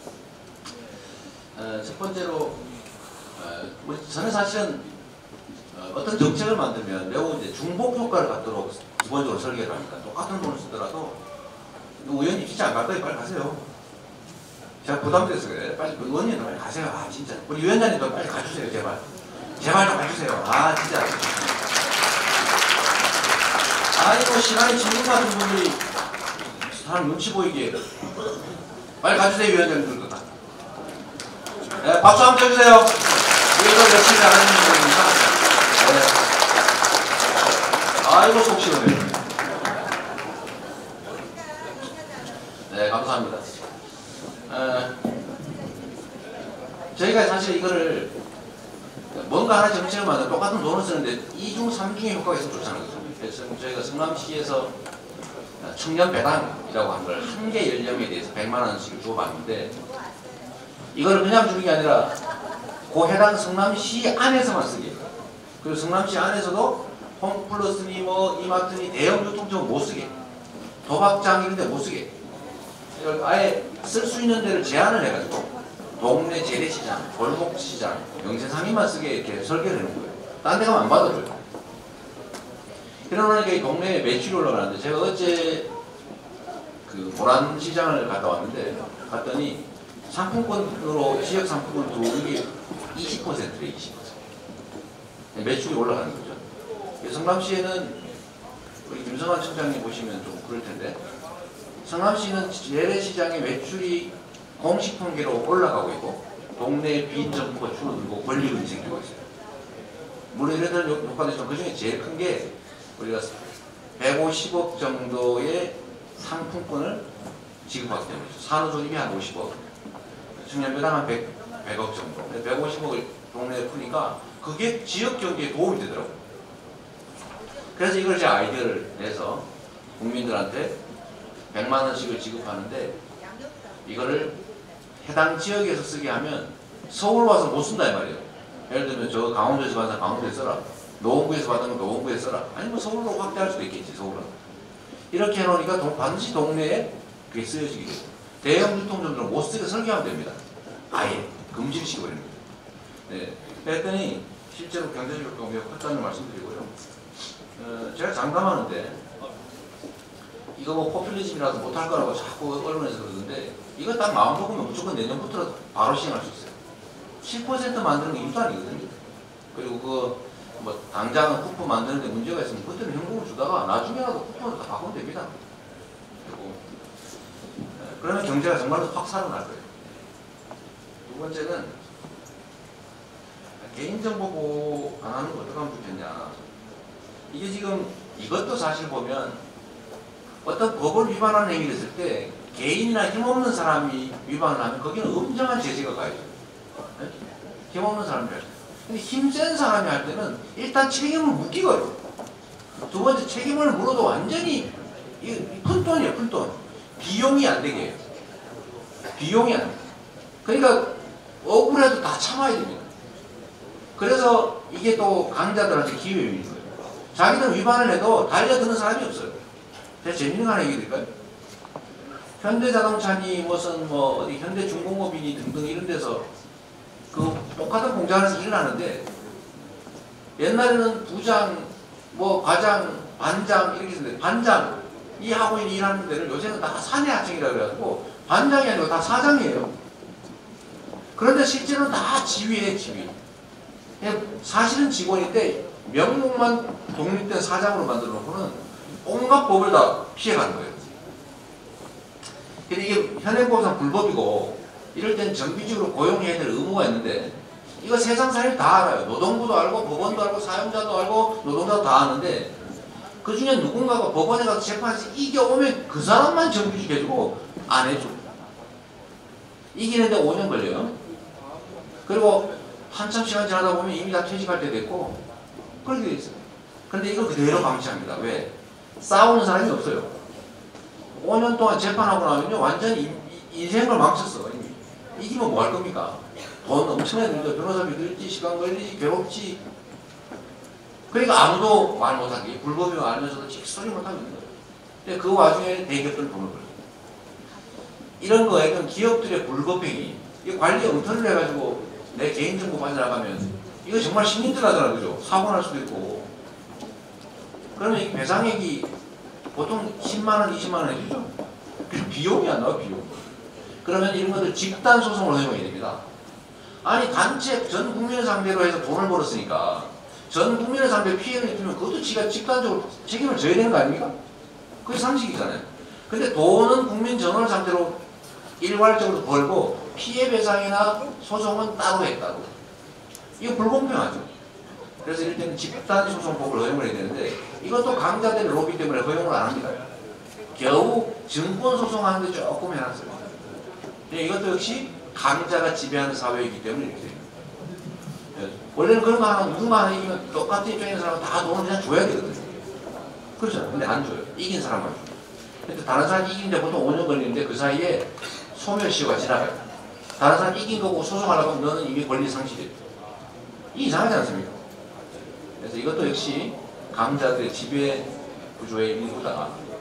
어, 첫 번째로 어, 우리 저는 사실은 어, 어떤 정책을 만들면 매우 이제 중복 효과를 갖도록 기본적으로 설계를 합니다. 똑같은 돈을 쓰더라도 의원님 진짜 안 갈 거예요. 빨리 가세요. 제가 부담돼서 그래. 빨리 의원님 빨리 가세요. 아 진짜. 우리 위원장님도 빨리 가주세요. 제발. 제발 좀 가주세요. 아 진짜. 아이고 시간이 지금 같은 분들이 사람 눈치 보이게 빨리 가주세요. 위원장님들도 다. 네, 박수 한번 쳐주세요. 이거 며칠 안 하는 분들입니다. 네. 아이고 속 시원해. 네, 감사합니다. 어, 저희가 사실 이거를 뭔가 하나 정책을 만들어 똑같은 돈을 쓰는데 이중 삼중의 효과가 있으면 좋잖아요. 그래서 저희가 성남시에서 청년 배당이라고 한 걸 한 개 연령에 대해서 백만 원씩 주어봤는데 이거를 그냥 주는 게 아니라 그 해당 성남시 안에서만 쓰게. 그리고 성남시 안에서도 홈플러스니 뭐 이마트니 대형 유통점은 못 쓰게. 도박장 이런 데 못 쓰게. 아예 쓸 수 있는 데를 제한을 해가지고 동네 재래시장, 골목시장, 명세상인만 쓰게 이렇게 설계를 해놓은 거예요. 딴 데 가면 안 받아줘요. 그러니까 이 동네에 매출이 올라가는데 제가 어제 그 보란시장을 갔다 왔는데 갔더니 상품권으로 지역 상품권 들어오는 게 이십 퍼센트래. 이십 퍼센트 매출이 올라가는 거죠. 성남시에는 우리 김성환 청장님 보시면 좀 그럴 텐데 성남시는 재래시장의 매출이 공식 통계로 올라가고 있고 동네 빈 점포가 줄어들고 권리금이 생기고 있어요. 물론 이런 효과도 있지만 그 중에 제일 큰 게 우리가 백오십억 정도의 상품권을 지급하기 때문이죠. 산후조립이 한 오십억, 청년배당 한 백, 백억 정도. 백오십억을 동네에 푸니까 그게 지역 경제에 도움이 되더라고요. 그래서 이걸 제 아이디어를 내서 국민들한테 백만 원씩을 지급하는데 이거를 해당 지역에서 쓰게 하면 서울 와서 못 쓴다 이 말이에요. 예를 들면 저 강원도에서 받은 건 강원도에 써라. 노원구에서 받은 건 노원구에 써라. 아니면 서울로 확대할 수도 있겠지. 서울은. 이렇게 해놓으니까 동, 반드시 동네에 그게 쓰여지게 돼요. 대형 유통점들은 못 쓰게 설계하면 됩니다. 아예 금지를 시켜버립니다. 네. 그랬더니 실제로 경제적 효과가 매우 컸다는 말씀드리고요. 어, 제가 장담하는데 이거 뭐 포퓰리즘이라서 못할 거라고 자꾸 언론에서 그러는데 이거 딱 마음 먹으면 무조건 내년부터 바로 시행할 수 있어요. 십 퍼센트 만드는 게 일도 아니거든요. 그리고 그 뭐 당장 쿠폰 만드는데 문제가 있으면 그때는 현금을 주다가 나중에라도 쿠폰을 다 바꾸면 됩니다. 그리고 그러면 경제가 정말로 확 살아날 거예요. 두 번째는 개인정보 보호 안 하는 거 어떻게 하면 좋겠냐. 이게 지금 이것도 사실 보면 어떤 법을 위반하는 행위를 했을 때 개인이나 힘없는 사람이 위반을 하면 거기는 엄정한 제재가 가야죠. 네? 힘없는 사람이 할 때. 근데 힘센 사람이 할 때는 일단 책임을 묻기거든요. 두 번째 책임을 물어도 완전히 큰 돈이에요. 큰 돈. 비용이 안 되게 해요. 비용이 안 돼. 그러니까 억울해도 다 참아야 됩니다. 그래서 이게 또 강자들한테 기회인 거예요. 자기들 위반을 해도 달려드는 사람이 없어요. 제가 재밌는 거 하나 얘기 드릴까요? 현대자동차니 무슨 뭐 어디 현대중공업이니 등등 이런 데서 그 똑같은 공장에서 일을 하는데 옛날에는 부장, 뭐 과장, 반장 이렇게 있었는데 반장 이 하고 있는 일하는 데를 요새는 다 사내하청이라고 그래가지고 반장이 아니고 다 사장이에요. 그런데 실제로는 다 지휘예요. 지휘. 사실은 직원인데 명목만 독립된 사장으로 만들어 놓고는 온갖 법을 다 피해가는 거예요. 근데 이게 현행법상 불법이고 이럴 땐 정규직으로 고용해야 될 의무가 있는데 이거 세상 사실 다 알아요. 노동부도 알고 법원도 알고 사용자도 알고 노동자도 다 아는데 그 중에 누군가가 법원에 가서 재판에서 이겨오면 그 사람만 정규직 해주고 안 해줘. 이기는데 오 년 걸려요. 그리고 한참 시간 지나다 보면 이미 다 퇴직할 때 됐고 그렇게 돼 있어요. 근데 이걸 그대로 방치합니다. 왜? 싸우는 사람이 없어요. 오 년 동안 재판하고 나면요 완전히 인생을 망쳤어. 이미. 이기면 뭐 할 겁니까? 돈 엄청나게 들죠. 변호사비 들지, 시간 걸리지, 괴롭지. 그러니까 아무도 말 못하게 불법이면 알면서도 직소리 못하고 있는 거예요. 근데 그 와중에 대기업들은 돈을 벌어요. 이런 거에 기업들의 불법행위, 이 관리 엉터리를 해가지고 내 개인정보 빠져나가면 이거 정말 신경질 나잖아, 그죠? 사고 날 수도 있고. 그러면 이 배상액이 보통 십만 원, 이십만 원 해주죠. 비용이 안 나와, 비용. 그러면 이런 것들 집단 소송을 허용해야 됩니다. 아니 단체 전 국민을 상대로 해서 돈을 벌었으니까 전 국민을 상대로 피해를 입히면 그것도 지가 집단적으로 책임을 져야 되는 거 아닙니까? 그게 상식이잖아요. 근데 돈은 국민 전원을 상대로 일괄적으로 벌고 피해 배상이나 소송은 따로 했다고. 이거 불공평하죠. 그래서 이럴 때는 집단 소송법을 허용을 해야 되는데 이것도 강자된 로비 때문에 허용을 안 합니다. 겨우 증권 소송하는데 조금 해놨어요. 이것도 역시 강자가 지배하는 사회이기 때문에 이렇게 됩니다. 원래는 그런 거 하나, 누군가 하나 이기면 똑같은 입장에 있는 사람은 다 돈을 그냥 줘야 되거든요. 그렇죠. 근데 안 줘요. 이긴 사람만 줘요. 근데 다른 사람이 이기는데 보통 오 년 걸리는데 그 사이에 소멸시효가 지나가요. 다른 사람이 이긴 거고 소송하려고 하면 너는 이미 권리 상실해. 이게 이상하지 않습니까? 그래서 이것도 역시 강자들의 지배 구조의 일부다.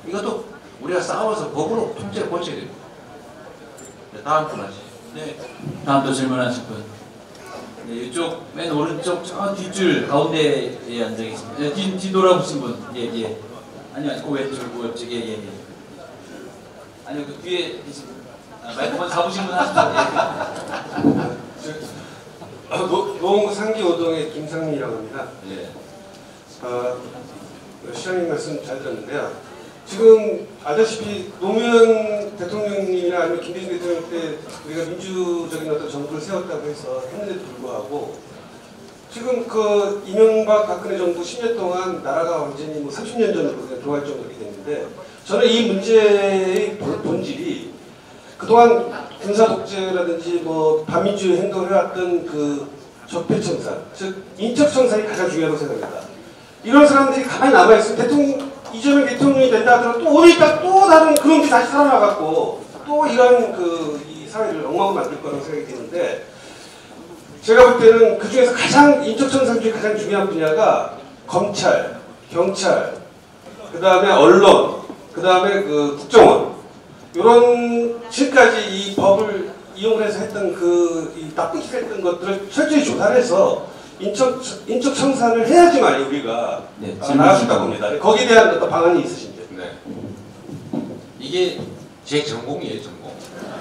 이것도 우리가 싸워서 법으로 통째로 고쳐야 됩니다. 네, 다음 분 하시. 네, 다음 또 질문하실 분. 네, 이쪽 맨 오른쪽 저 뒷줄 가운데에 앉아 계십니다. 네, 뒤, 뒤 돌아보신 분. 예, 예. 아니요, 그 왼쪽, 그 왼쪽, 예, 예, 예. 아니요, 그 뒤에 계신 분. 아, 마이크폰 잡으신 분 하시죠. 예. 노- 노원구 상기 오동의 김상민이라고 합니다. 예. 어, 시장님 말씀 잘 들었는데요. 지금 알다시피 노무현 대통령님이나 아니면 김대중 대통령 때 우리가 민주적인 어떤 정부를 세웠다고 해서 했는데도 불구하고 지금 그 이명박 박근혜 정부 십 년 동안 나라가 완전히 뭐 삼십 년 전으로 그냥 돌아갈 정도로 이렇게 됐는데 저는 이 문제의 본- 본질이 그동안 군사 독재라든지 뭐 반민주 행동을 해왔던 그 적폐청산, 즉 인적 청산이 가장 중요하다고 생각합니다. 이런 사람들이 가만히 남아있으면 대통령, 이재명 대통령이 된다 하더라도 또 오늘 있다 또 다른 그런 게 다시 살아나갖고 또 이런 그 이 사회를 엉망으로 만들 거라고 생각이 드는데 제가 볼 때는 그 중에서 가장 인적 청산 중에 가장 중요한 분야가 검찰, 경찰, 그 다음에 언론, 그 다음에 그 국정원 이런 지금까지 이 법을 이용을 해서 했던 그 이 나쁜 짓을 했던 것들을 철저히 조사해서 인적 인적 청산을 해야지만 우리가 네, 아, 나갈 수 있다고 봅니다. 거기에 대한 어떤 방안이 있으신지. 네. 이게 제 전공이에요, 전공.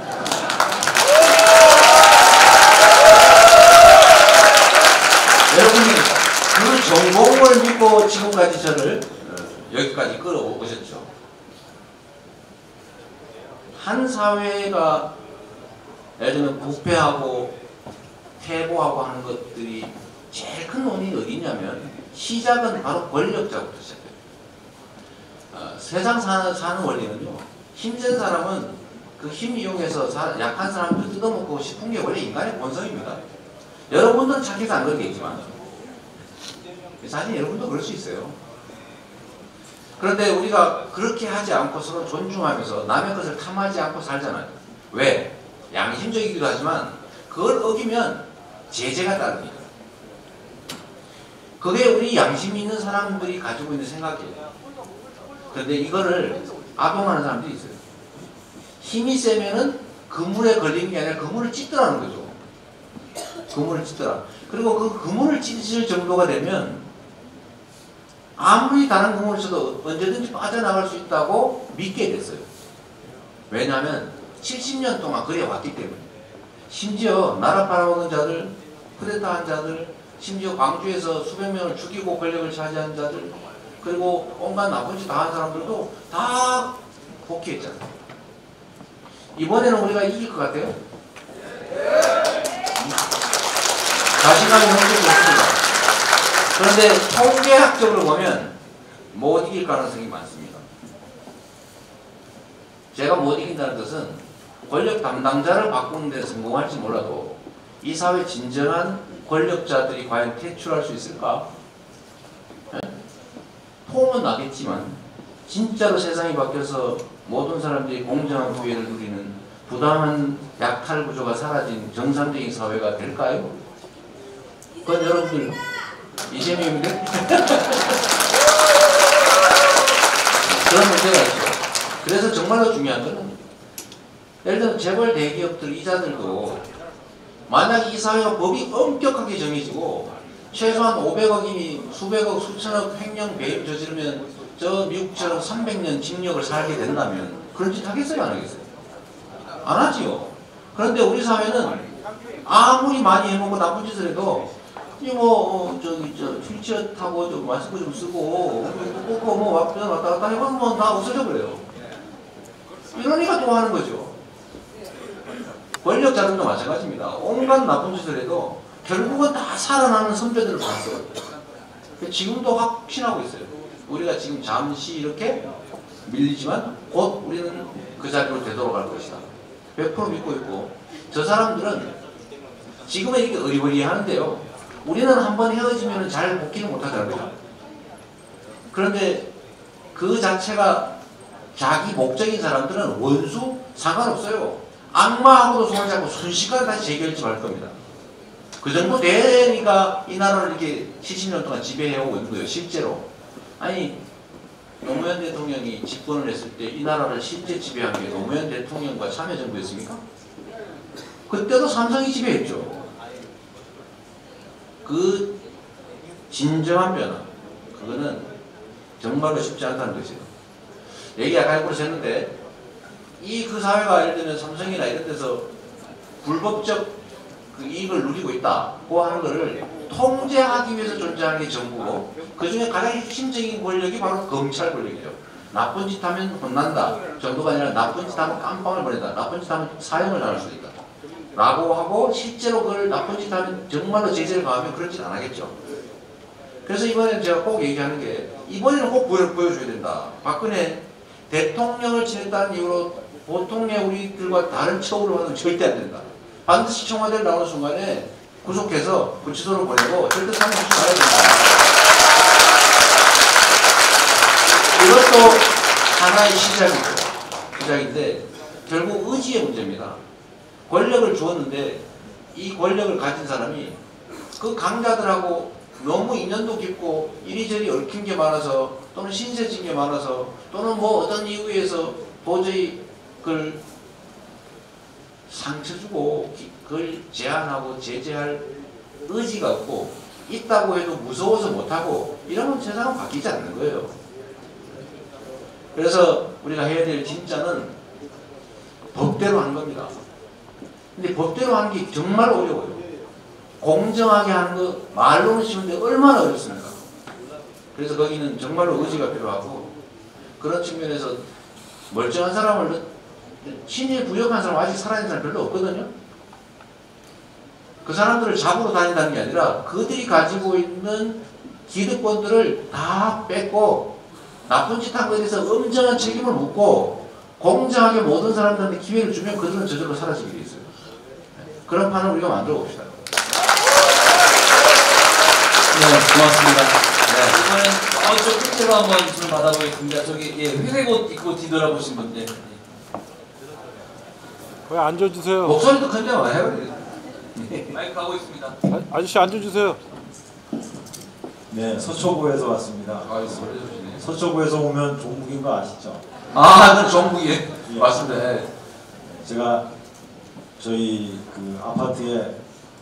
여러분이 그 전공을 믿고 지금까지 저를 여기까지 끌어오셨죠. 한 사회가 예를 들면 부패하고 퇴보하고 하는 것들이 제일 큰 원인이 어디 있냐면 시작은 바로 권력자부터 시작해요. 어, 세상 사는, 사는 원리는요. 힘센 사람은 그 힘 이용해서 사, 약한 사람들 뜯어먹고 싶은 게 원래 인간의 본성입니다. 여러분들은 착해서 안 그러겠지만 사실 여러분도 그럴 수 있어요. 그런데 우리가 그렇게 하지 않고 서로 존중하면서 남의 것을 탐하지 않고 살잖아요. 왜? 양심적이기도 하지만 그걸 어기면 제재가 따릅니다. 그게 우리 양심 있는 사람들이 가지고 있는 생각이에요. 그런데 이거를 악용하는 사람들이 있어요. 힘이 세면은 그물에 걸리는 게 아니라 그물을 찢더라는 거죠. 그물을 찢더라. 그리고 그 그물을 찢을 정도가 되면 아무리 다른 그물을 쳐도 언제든지 빠져나갈 수 있다고 믿게 됐어요. 왜냐하면 칠십 년 동안 그래 왔기 때문에. 심지어 나라 팔아먹은 자들, 쿠데타한 자들, 심지어 광주에서 수백 명을 죽이고 권력을 차지한 자들, 그리고 온갖 나쁜 짓 다 한 사람들도 다 복귀했잖아요. 이번에는 우리가 이길 것 같아요? 자신감이 넘치지 않습니다. 그런데 통계학적으로 보면 못 이길 가능성이 많습니다. 제가 못 이긴다는 것은 권력 담당자를 바꾸는 데 성공할지 몰라도 이 사회 진정한 권력자들이 과연 퇴출할 수 있을까? 폼은 나겠지만 진짜로 세상이 바뀌어서 모든 사람들이 공정한 후회를 누리는 부당한 약탈 구조가 사라진 정상적인 사회가 될까요? 그건 여러분들 이재명인데? 그런 문제가 있죠. 그래서 정말로 중요한 거는 예를 들어 재벌 대기업들 이자들도 만약 이 사회가 법이 엄격하게 정해지고 최소한 오백억이니 수백억 수천억 횡령 배임 저지르면 저 미국처럼 삼백 년 징역을 살게 된다면 그런 짓 하겠어요, 안 하겠어요? 안 하지요. 그런데 우리 사회는 아무리 많이 해먹고 나쁜 짓을 해도 이 뭐 어, 저기 저 휠체어 타고 저 마스크 좀 쓰고 꼭 뭐 왔다 갔다 해보면 뭐 다 없어져 버려요. 이러니까 또 하는 거죠. 권력자들도 마찬가지입니다. 온갖 나쁜 짓을 해도 결국은 다 살아나는 선배들을 봤어요. 지금도 확신하고 있어요. 우리가 지금 잠시 이렇게 밀리지만 곧 우리는 그 자리로 되돌아갈 것이다. 백 퍼센트 믿고 있고 저 사람들은 지금은 이렇게 어리버리 하는데요. 우리는 한번 헤어지면 잘 복귀를 못하잖아요. 그런데 그 자체가 자기 목적인 사람들은 원수 상관없어요. 악마하고도 손을 잡고 순식간에 다시 재결집할 겁니다. 그 정도 되니까 이 나라를 이렇게 칠십 년 동안 지배해오고 있는 거예요. 실제로. 아니 노무현 대통령이 집권을 했을 때 이 나라를 실제 지배한 게 노무현 대통령과 참여정부였습니까? 그때도 삼성이 지배했죠. 그 진정한 변화, 그거는 정말로 쉽지 않다는 것이에요. 얘기 아까 일부러 했는데 이 그 사회가 예를 들면 삼성이나 이런 데서 불법적 그 이익을 누리고 있다고 하는 것을 통제하기 위해서 존재하는 게 정부고, 그 중에 가장 핵심적인 권력이 바로 검찰 권력이죠. 나쁜 짓 하면 혼난다 정도가 아니라 나쁜 짓 하면 깜빵을 보낸다, 나쁜 짓 하면 사형을 당할 수도 있다 라고 하고, 실제로 그걸 나쁜 짓 하면 정말로 제재를 가하면 그런 짓 안 하겠죠. 그래서 이번에 제가 꼭 얘기하는 게, 이번에는 꼭 보여, 보여줘야 된다. 박근혜 대통령을 지냈다는 이유로 보통의 우리들과 다른 처우를 하는 절대 안 된다. 반드시 청와대를 나오는 순간에 구속해서 구치소로 보내고 절대 사면 없이 가야 된다. 이것도 하나의 시작이죠. 시작인데 결국 의지의 문제입니다. 권력을 주었는데 이 권력을 가진 사람이 그 강자들하고 너무 인연도 깊고 이리저리 얽힌 게 많아서, 또는 신세진 게 많아서, 또는 뭐 어떤 이유에서 도저히 그걸 상처 주고 그걸 제한하고 제재할 의지가 없고, 있다고 해도 무서워서 못하고, 이러면 세상은 바뀌지 않는 거예요. 그래서 우리가 해야 될 진짜는 법대로 하는 겁니다. 근데 법대로 하는 게 정말 어려워요. 공정하게 하는 거 말로는 쉬운데 얼마나 어렵습니까? 그래서 거기는 정말로 의지가 필요하고, 그런 측면에서 멀쩡한 사람을 신일 부역한 사람 아직 살아있는 사람 별로 없거든요. 그 사람들을 잡으러 다닌다는 게 아니라 그들이 가지고 있는 기득권들을 다 뺏고 나쁜 짓 한 것에 대해서 엄정한 책임을 묻고 공정하게 모든 사람들한테 기회를 주면 그들은 저절로 사라지게 돼 있어요. 그런 판을 우리가 만들어 봅시다. 네, 고맙습니다. 네, 이번엔 어저 끝으로 한번 질문 받아보겠습니다. 저기 예, 회색 옷 입고 뒤돌아보신 분들. 거기 앉아주세요. 목소리도 큰데 와 해요. 마이크 가고 있습니다. 아, 아저씨 앉아주세요. 네, 서초구에서 왔습니다. 아, 소리 좋으시네. 서초구에서 오면 종북인 거 아시죠? 아, 그건 정국이에요. 예. 맞습니다. 예. 제가 저희 그 아파트에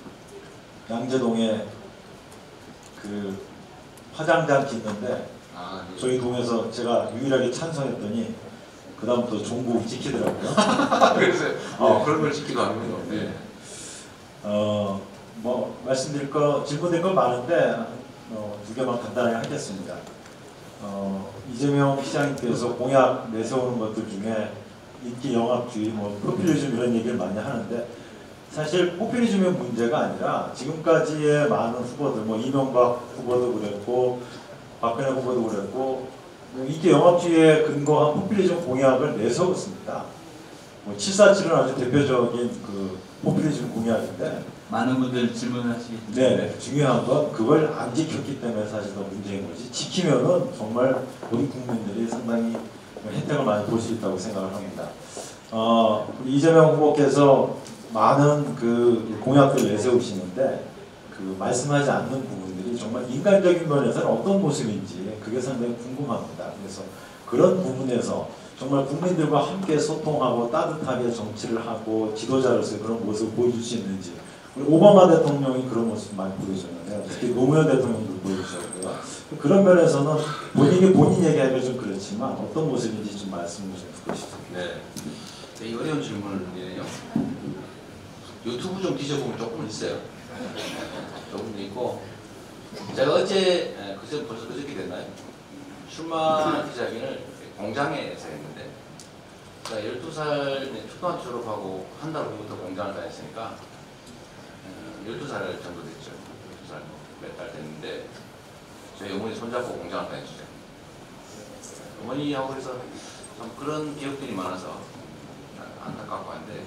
양재동에 그 화장장 짓는데 아, 예. 저희 동에서 제가 유일하게 찬성했더니 그 다음부터 종북 지키더라고요. 그래서 어, 그런 걸 지키도 하는군요. 네. 어, 뭐 말씀드릴 거 질문될 건 많은데 어, 두 개만 간단하게 하겠습니다. 어, 이재명 시장님께서 공약 내세우는 것들 중에 인기 영합주의, 뭐 포퓰리즘 이런 얘기를 많이 하는데, 사실 포퓰리즘의 문제가 아니라 지금까지의 많은 후보들, 뭐 이명박 후보도 그랬고 박근혜 후보도 그랬고 인기 영합주의에 근거한 포퓰리즘 공약을 내세웠습니다. 뭐 칠사칠은 아주 대표적인 그 포퓰리즘 공약인데, 많은 분들 질문하시겠습니다. 네, 중요한 건 그걸 안 지켰기 때문에 사실 더 문제인 거지. 지키면은 정말 우리 국민들이 상당히 혜택을 많이 볼 수 있다고 생각을 합니다. 어, 우리 이재명 후보께서 많은 그 공약들을 내세우시는데 그 말씀하지 않는 부분들이 정말 인간적인 면에서는 어떤 모습인지 그게 상당히 궁금합니다. 그래서 그런 부분에서 정말 국민들과 함께 소통하고 따뜻하게 정치를 하고 지도자로서의 그런 모습을 보여줄 수 있는지. 우리 오바마 대통령이 그런 모습 많이 보여줬는데요. 특히 노무현 대통령도 보여주셨고요. 그런 면에서는 본인이 본인 얘기하기가 좀 그렇지만 어떤 모습인지 좀 말씀을 좀 듣고 싶습니다. 네. 이 어려운 질문이네요. 유튜브 좀 뒤져보면 조금 있어요. 조금 있고, 제가 어제, 그저 벌써 그저께 됐나요? 출마 기자회견을 공장에서 했는데, 제가 열두 살 초등학교 졸업하고 한 달 후부터 공장을 다녔으니까 열두 살 정도 됐죠. 열두 살 몇 달 됐는데 저희 어머니 손잡고 공장을 다녔어요. 어머니하고 그래서 좀 그런 기억들이 많아서 안타깝고 한데,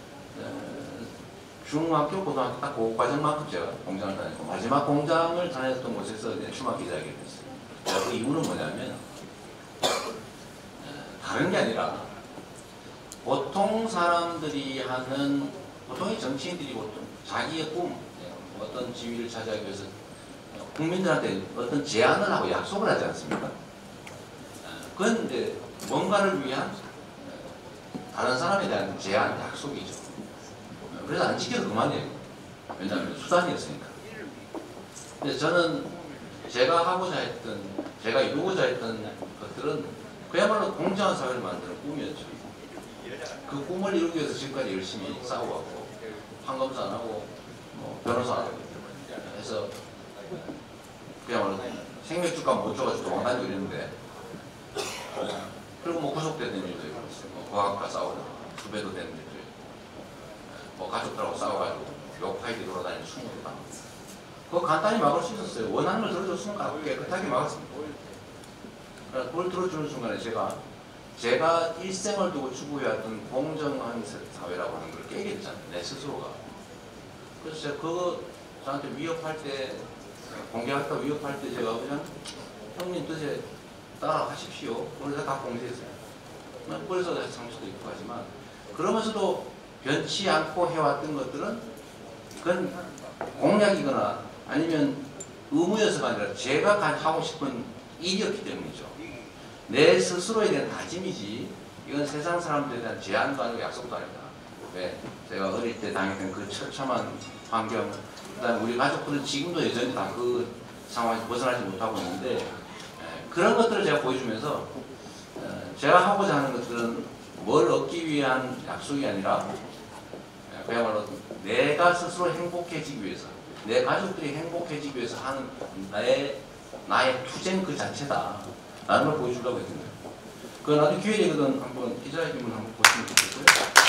중학교, 고등학교 딱 그 과정만큼 제가 공장을 다녔고, 마지막 공장을 다녔던 곳에서 이제 출마 기자회견을 했어요. 그 이유는 뭐냐면 다른 게 아니라 보통 사람들이 하는, 보통의 정치인들이 보통 자기의 꿈, 어떤 지위를 차지하기 위해서 국민들한테 어떤 제안을 하고 약속을 하지 않습니까? 그건 이제 뭔가를 위한 다른 사람에 대한 제한, 약속이죠. 그래서 안 지켜도 그만이에요. 왜냐하면 수단이었으니까. 근데 저는 제가 하고자 했던, 제가 이루고자 했던 것들은 그야말로 공정한 사회를 만드는 꿈이었죠. 그 꿈을 이루기 위해서 지금까지 열심히 싸워왔고, 판검사 안 하고, 뭐 변호사 안 하고 해서 그야말로 생맥주값 못 줘가지고 도망다니고 이랬는데, 그리고 뭐 구속되는 일도 있고, 뭐 과학과 싸우고 수배도 되는 일도 있고, 뭐 가족들하고 싸워가지고 욕파이드 돌아다니는 충분도 많고, 그거 간단히 막을 수 있었어요. 원하는 걸 들어줬으면 깨끗하게 막았습니다. 그러니까 그걸 들어주는 순간에 제가 제가 일생을 두고 추구해왔던 공정한 사회라고 하는 걸 깨게 됐잖아요. 내 스스로가. 그래서 제가 그거 저한테 위협할 때, 공개할까 위협할 때 제가 그냥 형님 뜻에 따라하십시오. 그래서 다 공개했어요. 그래서 상처도 있고 하지만, 그러면서도 변치 않고 해왔던 것들은 그건 공약이거나 아니면 의무여서가 아니라 제가 하고 싶은 일이었기 때문이죠. 내 스스로에 대한 다짐이지, 이건 세상 사람들에 대한 제안도 아니고 약속도 아니다. 왜? 제가 어릴 때 당했던 그 처참한 환경, 그다음 우리 가족들은 지금도 여전히 다 그 상황에서 벗어나지 못하고 있는데, 에, 그런 것들을 제가 보여주면서 에, 제가 하고자 하는 것들은 뭘 얻기 위한 약속이 아니라 에, 그야말로 내가 스스로 행복해지기 위해서, 내 가족들이 행복해지기 위해서 하는 나의, 나의 투쟁 그 자체다 라는 걸 보여주려고 했던 거예요. 그건 아주 기회되거든. 한번 기자회견을 한번 보시면 좋겠고요.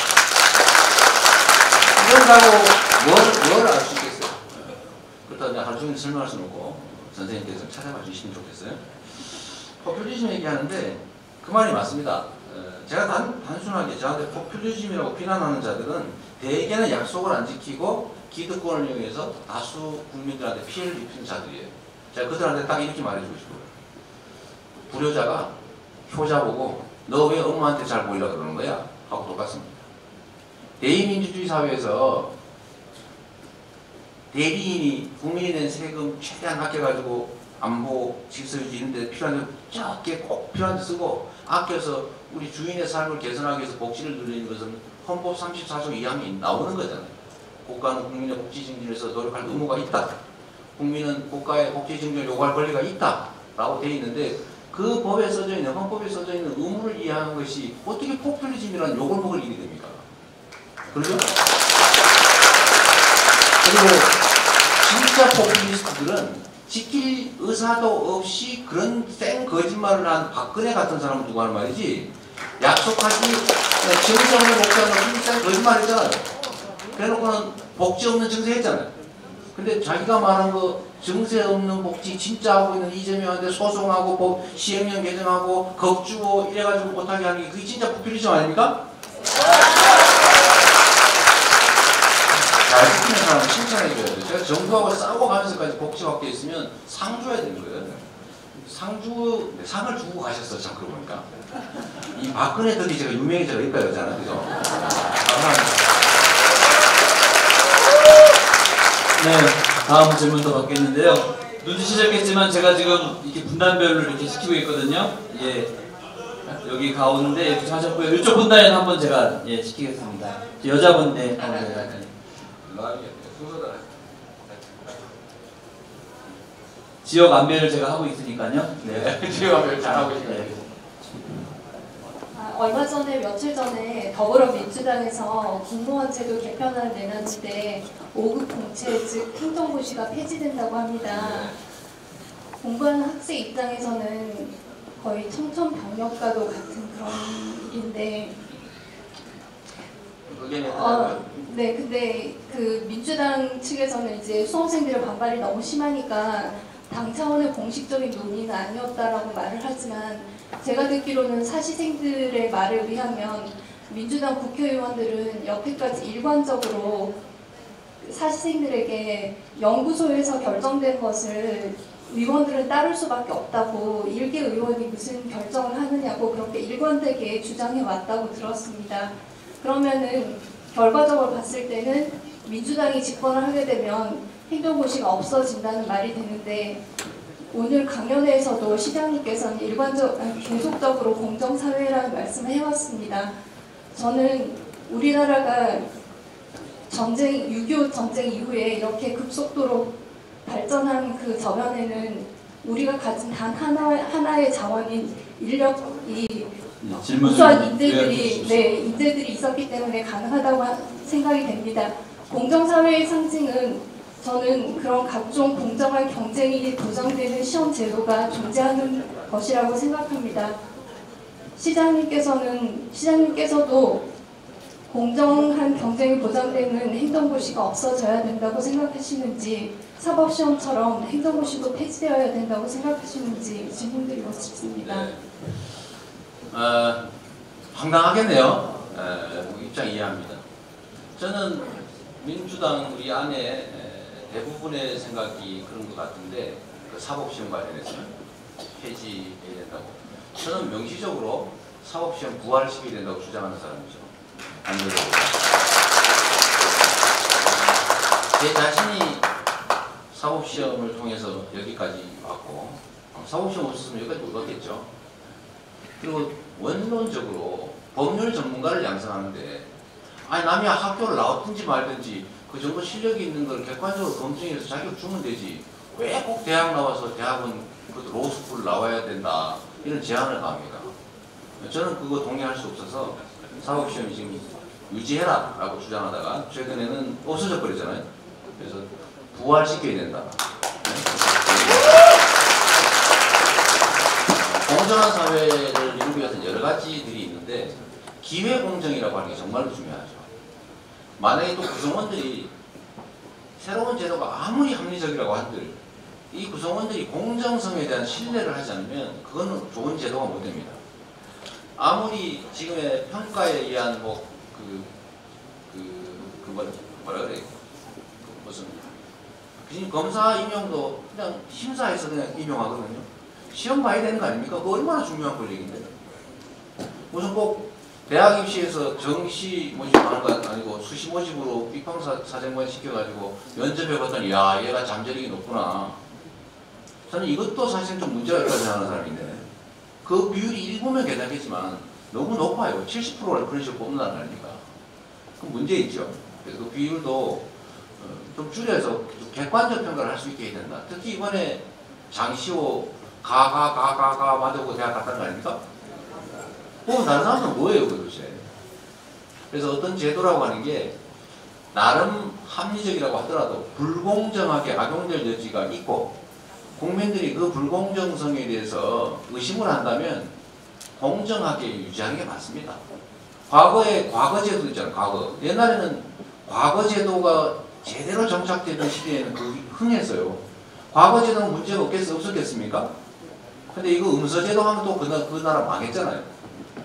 이런다고 뭘, 뭘 알 수 있겠어요? 그렇다고 하루 종일 설명할 수는 없고 선생님께서 찾아봐 주시면 좋겠어요. 포퓰리즘 얘기하는데 그 말이 맞습니다. 제가 단, 단순하게 저한테 포퓰리즘이라고 비난하는 자들은 대개는 약속을 안 지키고 기득권을 이용해서 다수 국민들한테 피해를 입히는 자들이에요. 제가 그들한테 딱 이렇게 말해주고 싶어요. 불효자가 효자 보고 너 왜 엄마한테 잘 보이려고 그러는 거야? 하고 똑같습니다. 대의민주주의 사회에서 대리인이 국민이 낸 세금 최대한 아껴가지고 안보, 질서유지 이런 데 필요한 데 적게 꼭 필요한 데 쓰고, 아껴서 우리 주인의 삶을 개선하기 위해서 복지를 누리는 것은 헌법 삼십사 조 이 항이 나오는 거잖아요. 국가는 국민의 복지 증진을 위해서 노력할 의무가 있다. 국민은 국가의 복지 증진을 요구할 권리가 있다. 라고 되어 있는데, 그 법에 써져 있는, 헌법에 써져 있는 의무를 이해하는 것이 어떻게 포퓰리즘이라는 욕을 먹을 일이 됩니까? 그렇죠? 그리고 진짜 포퓰리스트들은 지킬 의사도 없이 그런 쌩 거짓말을 한 박근혜 같은 사람을 두고 하는 말이지, 약속하지 증세없는 복지하는 쌩 거짓말 했잖아요. 그래놓고는 복지 없는 증세 했잖아요. 근데 자기가 말한 거 증세 없는 복지 진짜 하고 있는 이재명한테 소송하고 법 시행령 개정하고 겁주고 이래가지고 못하게 하는 게 그게 진짜 포퓰리즘 아닙니까? 잘 지키는 사람은 칭찬해줘야 돼요. 제가 정부하고 싸우고 가면서까지 복지받게 있으면 상 줘야 되는 거예요. 상주, 상을 주고 가셨어, 참, 그러고 보니까. 이 박근혜들이 제가 유명해져가 있다 그러잖아요. 그죠? 감사합니다. 네, 다음 질문도 받겠는데요. 눈치채셨겠지만 제가 지금 이렇게 분단별로 이렇게 시키고 있거든요. 예, 여기 가운데 이렇게 하셨고요. 이쪽 분단에는 한번 제가 예 시키겠습니다. 여자분 네, 지역 안배를 제가 하고 있으니까요. 네, 지역 안배를 잘하고 있어요. 네. 얼마 전에 며칠 전에 더불어민주당에서 공무원 제도 개편안을 내놨는데 오 급 공채 즉 행정고시가 폐지된다고 합니다. 공부하는 학생 입장에서는 거의 청천벽력과도 같은 그런 일인데 어, 네, 근데 그 민주당 측에서는 이제 수험생들의 반발이 너무 심하니까 당 차원의 공식적인 논의는 아니었다라고 말을 하지만, 제가 듣기로는 사시생들의 말에 의하면 민주당 국회의원들은 여태까지 일관적으로 사시생들에게 연구소에서 결정된 것을 의원들은 따를 수밖에 없다고, 일개 의원이 무슨 결정을 하느냐고 그렇게 일관되게 주장해 왔다고 들었습니다. 그러면은 결과적으로 봤을 때는 민주당이 집권을 하게 되면 행정고시가 없어진다는 말이 되는데, 오늘 강연에서도 시장님께서는 일관적, 아니, 계속적으로 공정사회라는 말씀을 해왔습니다. 저는 우리나라가 전쟁, 육이오 전쟁 이후에 이렇게 급속도로 발전한 그 저변에는 우리가 가진 단 하나, 하나의 자원인 인력이 질문 우수한 인재들이, 네, 인재들이 있었기 때문에 가능하다고 하, 생각이 됩니다. 공정사회의 상징은 저는 그런 각종 공정한 경쟁이 보장되는 시험 제도가 존재하는 것이라고 생각합니다. 시장님께서는, 시장님께서도 공정한 경쟁이 보장되는 행정고시가 없어져야 된다고 생각하시는지, 사법시험처럼 행정고시도 폐지되어야 된다고 생각하시는지 질문드리고 싶습니다. 네. 어, 황당하겠네요. 에, 입장 이해합니다. 저는 민주당 우리 안에 대부분의 생각이 그런 것 같은데, 그 사법시험 관련해서는 폐지해야 된다고. 저는 명시적으로 사법시험 부활시켜야 된다고 주장하는 사람이죠. 안전적으로. 제 자신이 사법시험을 통해서 여기까지 왔고, 사법시험 없었으면 여기까지 못 왔겠죠. 그리고 원론적으로 법률 전문가를 양성하는데, 아니 남이 학교를 나왔든지 말든지 그 정도 실력이 있는 걸 객관적으로 검증해서 자격 주면 되지, 왜 꼭 대학 나와서 대학은 그 로스쿨 나와야 된다, 이런 제안을 합니다. 저는 그거 동의할 수 없어서 사법시험이 지금 유지해라 라고 주장하다가 최근에는 없어져 버리잖아요. 그래서 부활시켜야 된다. 공정한 사회를 이루기 위해서는 여러 가지들이 있는데, 기회 공정이라고 하는 게 정말로 중요하죠. 만약에 또 구성원들이 새로운 제도가 아무리 합리적이라고 한들 이 구성원들이 공정성에 대한 신뢰를 하지 않으면 그거는 좋은 제도가 못 됩니다. 아무리 지금의 평가에 의한 뭐 그 그 그 뭐 뭐라 그래, 그 무슨 그냥 검사 임용도 그냥 심사해서 그냥 임용하거든요. 시험 봐야 되는 거 아닙니까? 그거 얼마나 중요한 권리인데. 무슨 꼭 대학 입시에서 정시 모집하는 건 아니고 수시 모집으로 입학사 사정관 시켜가지고 면접해 봤더니 야, 얘가 잠재력이 높구나. 저는 이것도 사실 좀 문제가 있다고 생각하는 사람인데, 그 비율이 일부면 괜찮겠지만 너무 높아요. 칠십 퍼센트를 그런 식으로 뽑는다는 거 아닙니까? 그 문제 있죠. 그래서 그 비율도 좀 줄여서 좀 객관적 평가를 할 수 있게 해야 된다. 특히 이번에 장시호 가가 가 가 가 맞고 대학 갔다는 거 아닙니까? 그럼 다른 사람은 뭐예요, 도대체? 그래서 어떤 제도라고 하는 게 나름 합리적이라고 하더라도 불공정하게 악용될 여지가 있고, 국민들이 그 불공정성에 대해서 의심을 한다면 공정하게 유지하는 게 맞습니다. 과거에 과거제도 있잖아요. 과거. 옛날에는 과거제도가 제대로 정착되던 시대에는 그게 흥했어요. 과거제도는 문제가 없겠, 없었겠습니까? 근데 이거 음서제도 하면 또 그, 그 나라 망했잖아요.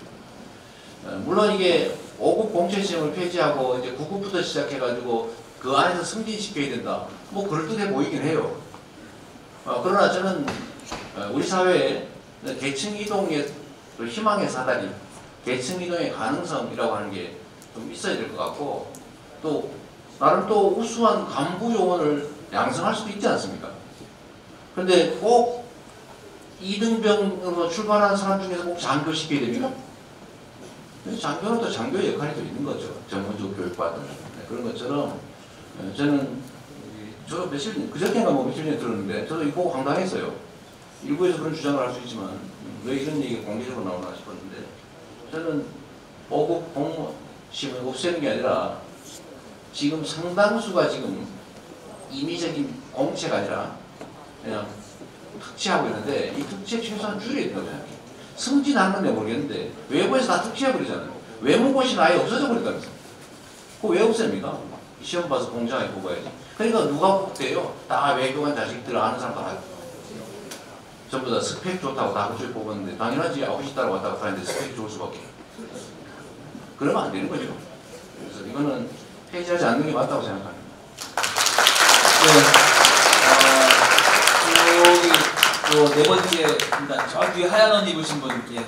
물론 이게 오급 공채시험을 폐지하고 이제 구급부터 시작해가지고 그 안에서 승진시켜야 된다, 뭐 그럴듯해 보이긴 해요. 어, 그러나 저는 우리 사회에 계층 이동의 희망의 사다리, 계층 이동의 가능성이라고 하는 게 좀 있어야 될 것 같고, 또 나름 또 우수한 간부 요원을 양성할 수도 있지 않습니까? 그런데 꼭 이등병으로 출발한 사람 중에서 꼭 장교시켜야 됩니까? 장교는 또 장교의 역할이 또 있는 거죠. 전문적으로 교육받은. 네, 그런 것처럼 저는 저 며칠 전, 그저께인가 뭐 며칠 전에 들었는데 저도 이거 보고 황당했어요. 일부에서 그런 주장을 할 수 있지만 왜 이런 얘기가 공개적으로 나오나 싶었는데, 저는 오급 공무원시험을 없애는 게 아니라 지금 상당수가 지금 임의적인 공채가 아니라 그냥 특채하고 있는데, 이 특채 최소한 줄여야 된다고 생각해요. 승진하는 건데 모르겠는데 외부에서 다 특채해버리잖아요. 외무고시는 아예 없어져 버린다면서. 그거 왜 없앱니까? 시험 봐서 공정하게 뽑아야지. 그러니까 누가 뽑대요? 다 외교관 자식들 아는 사람 다 전부 다 스펙 좋다고 다 그쪽에 뽑았는데, 당연하지. 아홉시 따라왔다고 하는데 스펙이 좋을 수밖에. 그러면 안 되는 거죠. 그래서 이거는 폐지하지 않는 게 맞다고 생각합니다. 네. 어, 여기 또 네 번째, 일단 저 뒤에 하얀 옷 입으신 분. 예.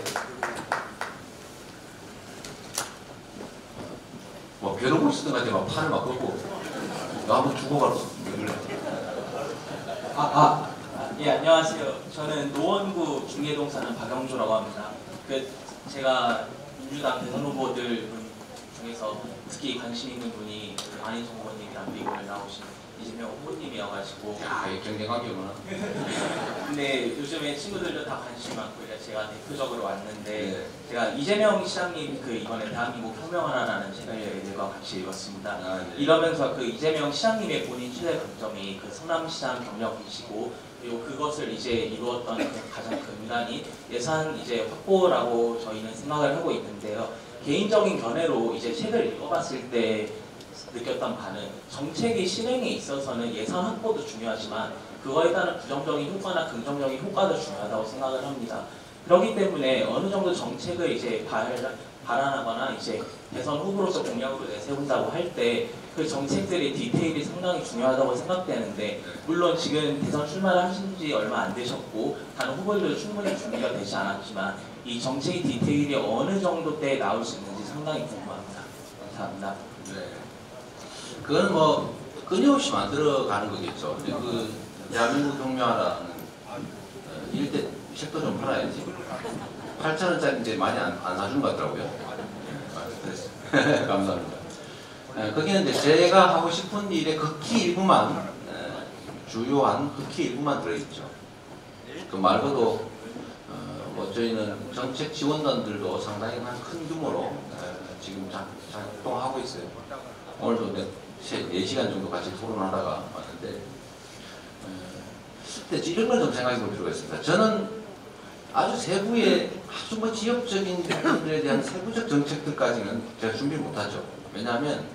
뭐 벼르고 있었던 것 같아. 막 팔을 막 걷고 나 한번 죽어가라. 아, 아, 예, 안녕하세요. 저는 노원구 중계동 사는 박영조라고 합니다. 그 제가 민주당 대선 후보들 분 중에서 특히 관심 있는 분이 안희정 후보님이랑 미국에 나오신 이재명 후보님이어가지고. 야, 이 경쟁하기구나. 근데 요즘에 친구들도 다 관심이 많고 제가 대표적으로 왔는데 네. 제가 이재명 시장님 그 이번에 대한민국 혁명하라는 책을과 같이 읽었습니다. 아, 네. 이러면서 그 이재명 시장님의 본인 최대 강점이 그 성남시장 경력이시고 그리고 그것을 이제 이루었던 그 가장 큰 근간이 예산 이제 확보라고 저희는 생각을 하고 있는데요. 개인적인 견해로 이제 책을 읽어봤을 때 느꼈던 바는 정책의 실행에 있어서는 예산 확보도 중요하지만 그거에 따른 부정적인 효과나 긍정적인 효과도 중요하다고 생각을 합니다. 그렇기 때문에 어느 정도 정책을 이제 발, 발안하거나 이제 대선 후보로서 공약으로 내세운다고 할 때 그 정책들의 디테일이 상당히 중요하다고 생각되는데 물론 지금 대선 출마를 하신 지 얼마 안 되셨고 다른 후보들도 충분히 준비가 되지 않았지만 이 정책의 디테일이 어느 정도 때 나올 수 있는지 상당히 궁금합니다. 감사합니다. 네. 그건 뭐 끊임없이 만들어가는 거겠죠. 근데 그 대한민국 혁명하라는 일대 책도 좀 팔아야지. 팔천 원짜리인데 많이 안, 안 사주는 것 같더라고요. 네, 감사합니다. 네, 거기는 이제 제가 하고 싶은 일의 극히 일부만, 네, 주요한 극히 일부만 들어있죠. 그 말고도 어, 뭐 저희는 정책 지원단들도 상당히 큰 규모로 네, 지금 작, 작동하고 있어요. 오늘도 네 시간 정도 같이 토론하다가 왔는데 근데 이런 걸 좀 생각해 볼 필요가 있습니다. 저는 아주 세부의 아주 뭐 지역적인 부분들에 대한 세부적 정책들까지는 제가 준비를 못하죠. 왜냐하면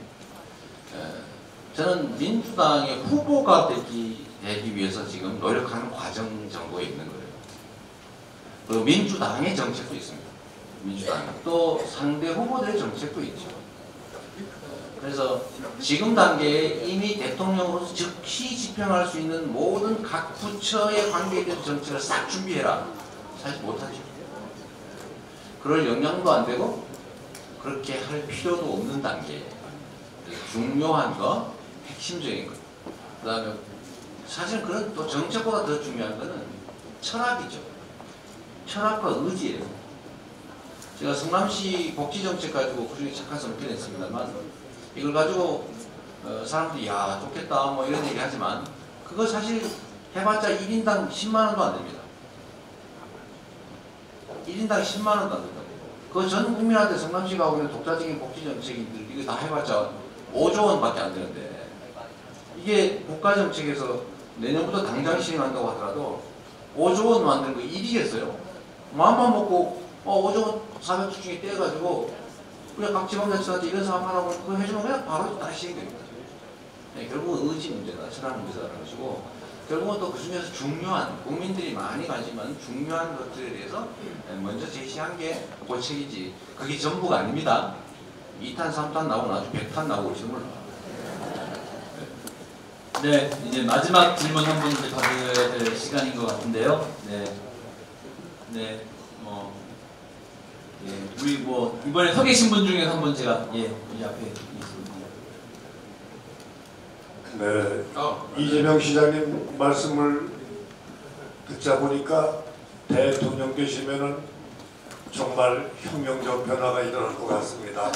저는 민주당의 후보가 되기, 되기 위해서 지금 노력하는 과정 정도에 있는 거예요. 그리고 민주당의 정책도 있습니다. 민주당 또 상대 후보들의 정책도 있죠. 그래서 지금 단계에 이미 대통령으로서 즉시 집행할 수 있는 모든 각 부처의 관계에 대한 정책을 싹 준비해라. 사실 못하죠. 그럴 역량도 안 되고 그렇게 할 필요도 없는 단계. 중요한 거, 핵심적인 거. 그 다음에 사실 그런 또 정책보다 더 중요한 거는 철학이죠. 철학과 의지예요. 제가 성남시 복지정책 가지고 그중에 잠깐 선언했습니다만 이걸 가지고 어, 사람들이 야 좋겠다 뭐 이런 얘기 하지만 그거 사실 해봤자 일 인당 십만 원도 안 됩니다. 일 인당 십만 원도 안 된다고. 그거 전 국민한테 성남시가 하고 있는 독자적인 복지정책인들 이거 다 해봤자 오조 원밖에 안 되는데 이게 국가정책에서 내년부터 당장 시행한다고 하더라도 오조 원 만드는 거 일이겠어요? 마음만 먹고 어, 오조 원 사백조 중에 떼어가지고 그냥 각 지방자치한테 이런 사업 하라고 그거 해주면 그냥 바로 다시 시행됩니다. 네, 결국은 의지 문제다, 철학 문제다라는 것이고 결국은 또 그 중에서 중요한 국민들이 많이 가지만 중요한 것들에 대해서 먼저 제시한 게 고책이지 그게 전부가 아닙니다. 이 탄, 삼 탄 나오고 나중에 백 탄 나오고 있는 걸로. 네, 이제 마지막 질문 한 분 받아야 될 시간인 것 같은데요. 네, 네, 뭐, 예, 우리 뭐 이번에 서 계신 분 중에 한 분 제가 예, 이 앞에 있습니다. 네, 이재명 시장님 말씀을 듣자 보니까 대통령 되시면은 정말 혁명적 변화가 일어날 것 같습니다.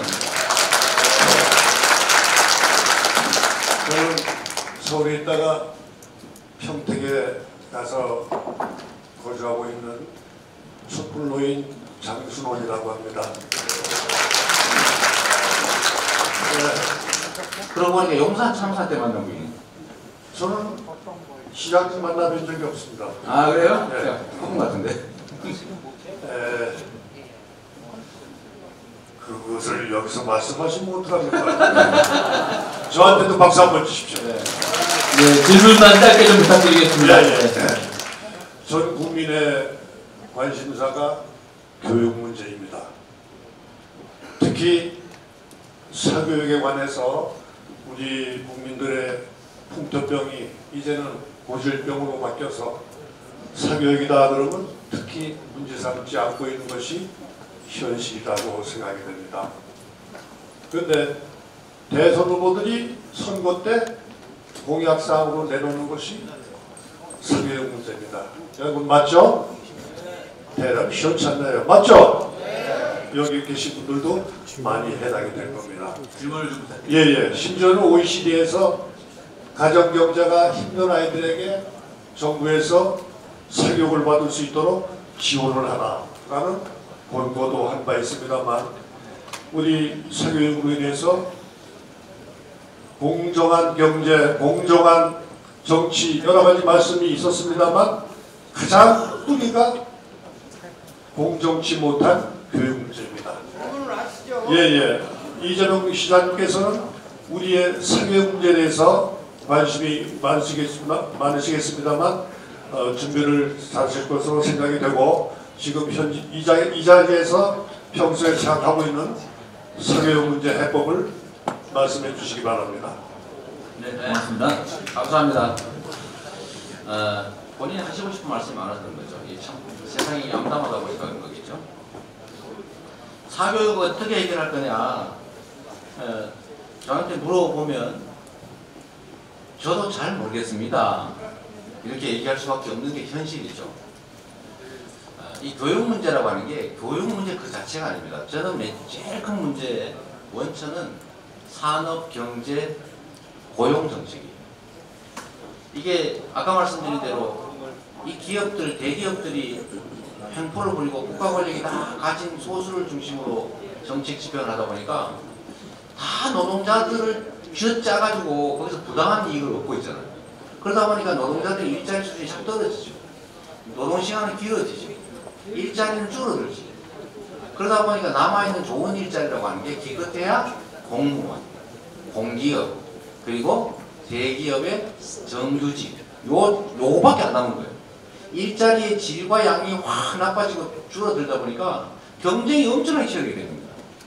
저는 서울에 있다가 평택에 가서 거주하고 있는 촛불노인 장순원이라고 합니다. 네. 그러고 보니까 용산 참사 때 만난 분이 저는 시장님 만나뵌 적이 없습니다. 아 그래요? 네. 조금 같은데. 에, 그것을 여기서 말씀하시면 어떡합니까? 저한테도 박수 한번 주십시오. 네. 네, 질문만 짧게 좀 부탁드리겠습니다. 예, 예. 전 국민의 관심사가 교육 문제입니다. 특히 사교육에 관해서 우리 국민들의 풍토병이 이제는 고질병으로 바뀌어서 사교육이다 그러면 특히 문제 삼지 않고 있는 것이 현실이라고 생각이 됩니다. 그런데 대선 후보들이 선거 때 공약사항으로 내놓는 것이 사교육 문제입니다. 여러분 맞죠? 대답이 시원찮나요? 맞죠? 여기 계신 분들도 많이 해당이 될 겁니다. 질문을 좀 부탁드립니다. 예예. 심지어는 오이시디에서 가정경제가 힘든 아이들에게 정부에서 사교육을 받을 수 있도록 지원을 하라라는 권고도 한 바 있습니다만, 우리 사교육으로 인해서 공정한 경제, 공정한 정치 여러 가지 말씀이 있었습니다만 가장 뿌리가 공정치 못한 교육 문제입니다. 예예. 이재명 시장님께서는 우리의 사교육 문제에 대해서 관심이 많으시겠습니다, 많으시겠습니다만 어, 준비를 잘하실 것으로 생각이 되고, 지금 현 이 이 자리에서 평소에 생각하고 있는 사교육 문제 해법을 말씀해 주시기 바랍니다. 네, 고맙습니다. 감사합니다. 어, 본인이 하시고 싶은 말씀이 많아서 그런 거죠. 이게 참 세상이 암담하다고 생각하는 거겠죠. 사교육을 어떻게 해결할 거냐, 어, 저한테 물어보면 저도 잘 모르겠습니다. 이렇게 얘기할 수밖에 없는 게 현실이죠. 어, 이 교육 문제라고 하는 게 교육 문제 그 자체가 아닙니다. 저는 제일 큰 문제의 원천은 산업, 경제, 고용 정책이에요. 이게 아까 말씀드린 대로 이 기업들, 대기업들이 횡포를 부리고 국가 권력이 다 가진 소수를 중심으로 정책 집행을 하다 보니까 다 노동자들을 쥐어짜가지고 거기서 부당한 이익을 얻고 있잖아요. 그러다 보니까 노동자들 일자리 수준이 참 떨어지죠. 노동시간은 길어지죠. 일자리는 줄어들죠. 그러다 보니까 남아있는 좋은 일자리라고 하는 게 기껏해야 공무원, 공기업, 그리고 대기업의 정규직, 요, 요거밖에 안 남은 거예요. 일자리의 질과 양이 확 나빠지고 줄어들다 보니까 경쟁이 엄청나게 치열하게 됩니다.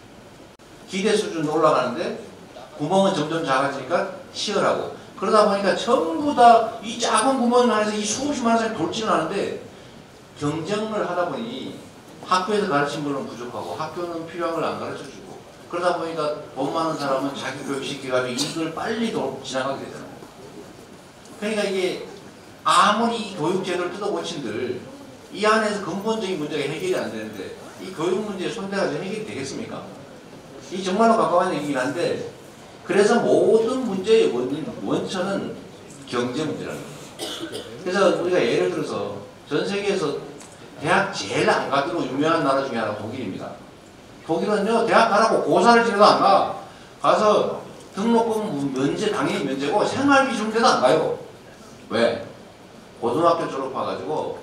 기대 수준 올라가는데 구멍은 점점 작아지니까 치열하고, 그러다 보니까 전부 다 이 작은 구멍 안에서 이 수십만 사람이 돌진하는데, 경쟁을 하다 보니 학교에서 가르친 분은 부족하고 학교는 필요한 걸 안 가르쳐주고, 그러다 보니까 돈 많은 사람은 자기 교육시켜가지고 이익을 빨리 지나가게 되잖아요. 그러니까 이게 아무리 교육제도를 뜯어고친들 이 안에서 근본적인 문제가 해결이 안 되는데 이 교육 문제에 손대가지고 해결이 되겠습니까? 이 정말로 가까운 얘기긴 한데, 그래서 모든 문제의 원, 원천은 경제 문제라는 거예요. 그래서 우리가 예를 들어서 전 세계에서 대학 제일 안 가기로 유명한 나라 중에 하나가 독일입니다. 독일은요, 대학 가라고 고사를 지내도 안 가. 가서 등록금 면제, 당연히 면제고 생활비 준 데도 안 가요. 왜? 고등학교 졸업해가지고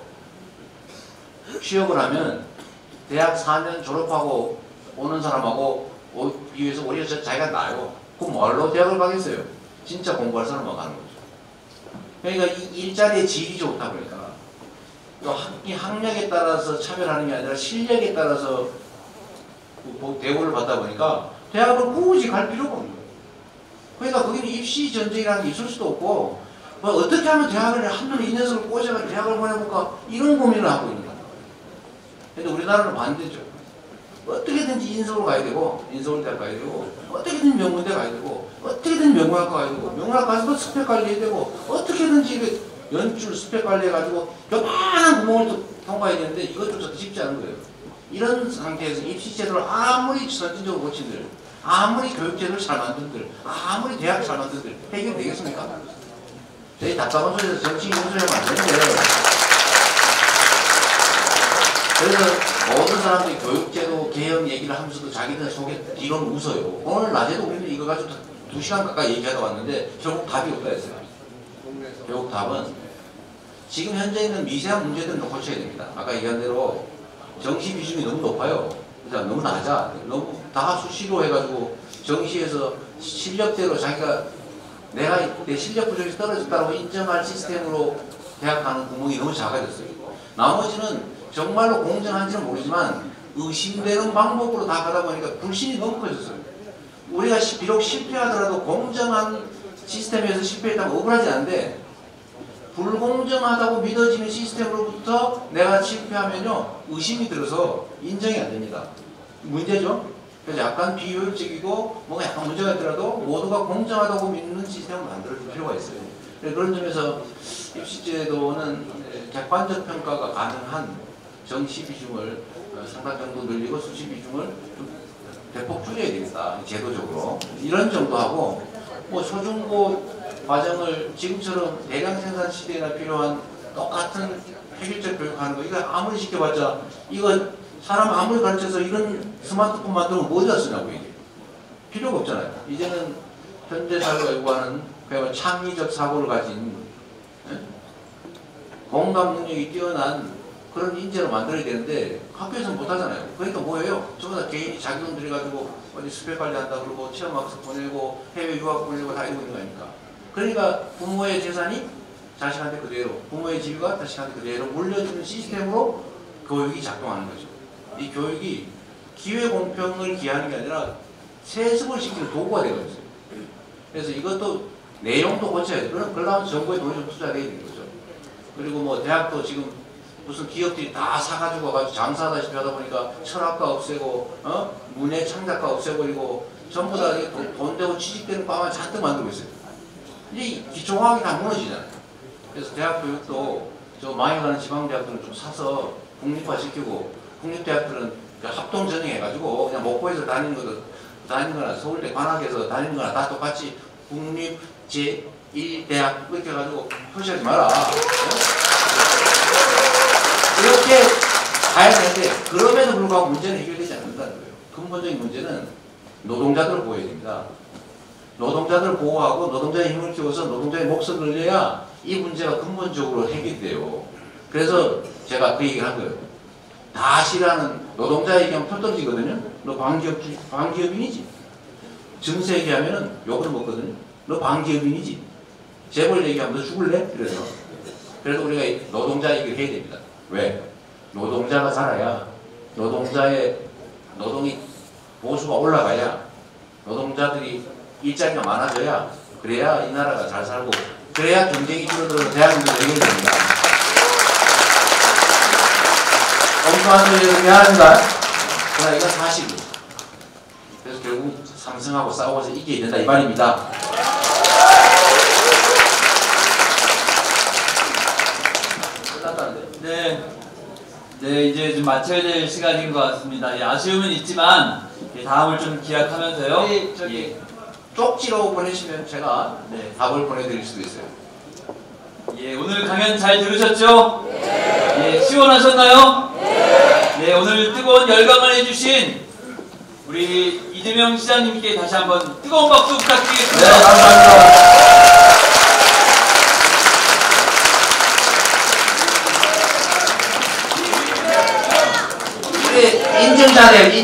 취업을 하면 대학 사 년 졸업하고 오는 사람하고 비교해서 오히려 자기가 나아요. 그럼 뭘로 대학을 가겠어요? 진짜 공부할 사람만 가는 거죠. 그러니까 이 일자리의 질이 좋다 보니까 이 학력에 따라서 차별하는 게 아니라 실력에 따라서 대우를 받다 보니까 대학을 굳이 갈 필요가 없는 거예요. 그러니까 거기는 입시 전쟁이라는 게 있을 수도 없고, 뭐 어떻게 하면 대학을 한눈에 이 녀석을 꽂아서 대학을 보내볼까 이런 고민을 하고 있는 거예요. 근데 우리나라는 반대죠. 어떻게든지 인서울 가야 되고, 인서울대 가야 되고, 어떻게든 명문대 가야 되고, 어떻게든 명문학과 가야 되고, 명문학과 가서도 스펙 관리해야 되고, 어떻게든지 이게 연출 스펙 관리해가지고 요만한 구멍을 통과해야 되는데 이것조차도 쉽지 않은 거예요. 이런 상태에서 입시제도를 아무리 선진적으로 고친들, 아무리 교육제도를 잘 만든들, 아무리 대학 잘 만든들 해결되겠습니까? 저희 답답한 소리에서 정치 용서하면 안 되는데, 그래서 모든 사람들이 교육제도 개혁 얘기를 하면서도 자기들 속에 뒤로는 웃어요. 오늘 낮에도 우리는 이거 가지고 두 시간 가까이 얘기하다 왔는데 결국 답이 없다 했어요. 결국 답은 지금 현재 있는 미세한 문제들은 좀 고쳐야 됩니다. 아까 얘기한 대로 정시 비중이 너무 높아요. 그러니까 너무 낮아. 너무 다 수시로 해가지고 정시에서 실력대로 자기가 내가 내 실력 부족이 떨어졌다고 인정할 시스템으로 대학 가는 구멍이 너무 작아졌어요. 나머지는 정말로 공정한지는 모르지만 의심되는 방법으로 다 가다 보니까 불신이 너무 커졌어요. 우리가 비록 실패하더라도 공정한 시스템에서 실패했다고 억울하지 않은데, 불공정하다고 믿어지는 시스템으로부터 내가 실패하면요 의심이 들어서 인정이 안 됩니다. 문제죠. 그래서 약간 비효율적이고 뭔가 약간 문제가 있더라도 모두가 공정하다고 믿는 시스템을 만들어줄 필요가 있어요. 그런 점에서 입시제도는 객관적 평가가 가능한 정시 비중을 상당 정도 늘리고 수시 비중을 좀 대폭 줄여야 되겠다. 제도적으로. 이런 정도 하고 뭐 초중고 과정을 지금처럼 대량 생산 시대에 필요한 똑같은 획일적 교육하는 거 이거 아무리 시켜봤자 이거 사람 아무리 가르쳐서 이런 스마트폰 만들면 뭐 어디다 쓰냐고 이게. 필요가 없잖아요. 이제는 현대 사회가 요구하는 그야말로 창의적 사고를 가진 예? 공감 능력이 뛰어난 그런 인재로 만들어야 되는데 학교에서는 못하잖아요. 그러니까 뭐예요? 전부 다 개인이 자기 돈 들여가지고 어디 스펙 관리한다 그러고 체험학습 보내고 해외 유학 보내고 다 이러고 있는 거니까. 그러니까 부모의 재산이 자식한테 그대로, 부모의 지위가 자식한테 그대로 물려주는 시스템으로 교육이 작동하는 거죠. 이 교육이 기회 공평을 기하는 게 아니라 세습을 시키는 도구가 되고 있어요. 그래서 이것도 내용도 고쳐야 돼요. 그러려면 정부에 돈이 좀 투자돼야 되는 거죠. 그리고 뭐 대학도 지금 무슨 기업들이 다 사가지고 와가지고 장사하다시피 하다 보니까 철학과 없애고, 어? 문예 창작과 없애버리고, 전부 다 돈 되고 취직되는 과만 잔뜩 만들고 있어요. 이제 기초과학이 다 무너지잖아요. 그래서 대학 교육도 저 많이 가는 지방대학들은 좀 사서 국립화시키고, 국립대학들은 합동 전형해가지고 그냥 목포에서 다니는 거도 다니는 거나 서울대 관악에서 다니는 거나 다 똑같이 국립 제일 대학 이렇게 해가지고 표시하지 마라. 이렇게 가야 되는데 그럼에도 불구하고 문제는 해결되지 않는다는 거예요. 근본적인 문제는 노동자들을 보호해야 됩니다. 노동자들을 보호하고 노동자의 힘을 키워서 노동자의 몫을 늘려야 이 문제가 근본적으로 해결돼요. 그래서 제가 그 얘기를 한 거예요. 다 싫어하는 노동자 얘기하면 표 떨어지거든요. 너 방기업, 방기업인이지. 증세 얘기하면은 욕을 먹거든요. 너 방기업인이지. 재벌 얘기하면 너 죽을래? 이래서. 그래서 우리가 노동자 얘기를 해야 됩니다. 왜? 노동자가 살아야 노동자의 노동이 보수가 올라가야 노동자들이 일자리가 많아져야 그래야 이 나라가 잘 살고 그래야 경쟁이 줄어들어서 대한민국이 해결됩니다. 엉뚱한 소리를 미안합니다. 그러나 이건 사실이에요. 그래서 결국 삼성하고 싸워서 이겨야 된다 이 말입니다. 네, 네 이제 좀 마쳐야 될 시간인 것 같습니다. 예, 아쉬움은 있지만 예, 다음을 좀 기약하면서요. 예, 저기 예. 쪽지로 보내시면 제가 네, 답을 보내드릴 수도 있어요. 예, 오늘 강연 잘 들으셨죠? 네. 예, 시원하셨나요? 네. 네, 오늘 뜨거운 열강을 해주신 우리 이재명 시장님께 다시 한번 뜨거운 박수 부탁드리겠습니다. 네, 감사합니다. 우리 인증자들,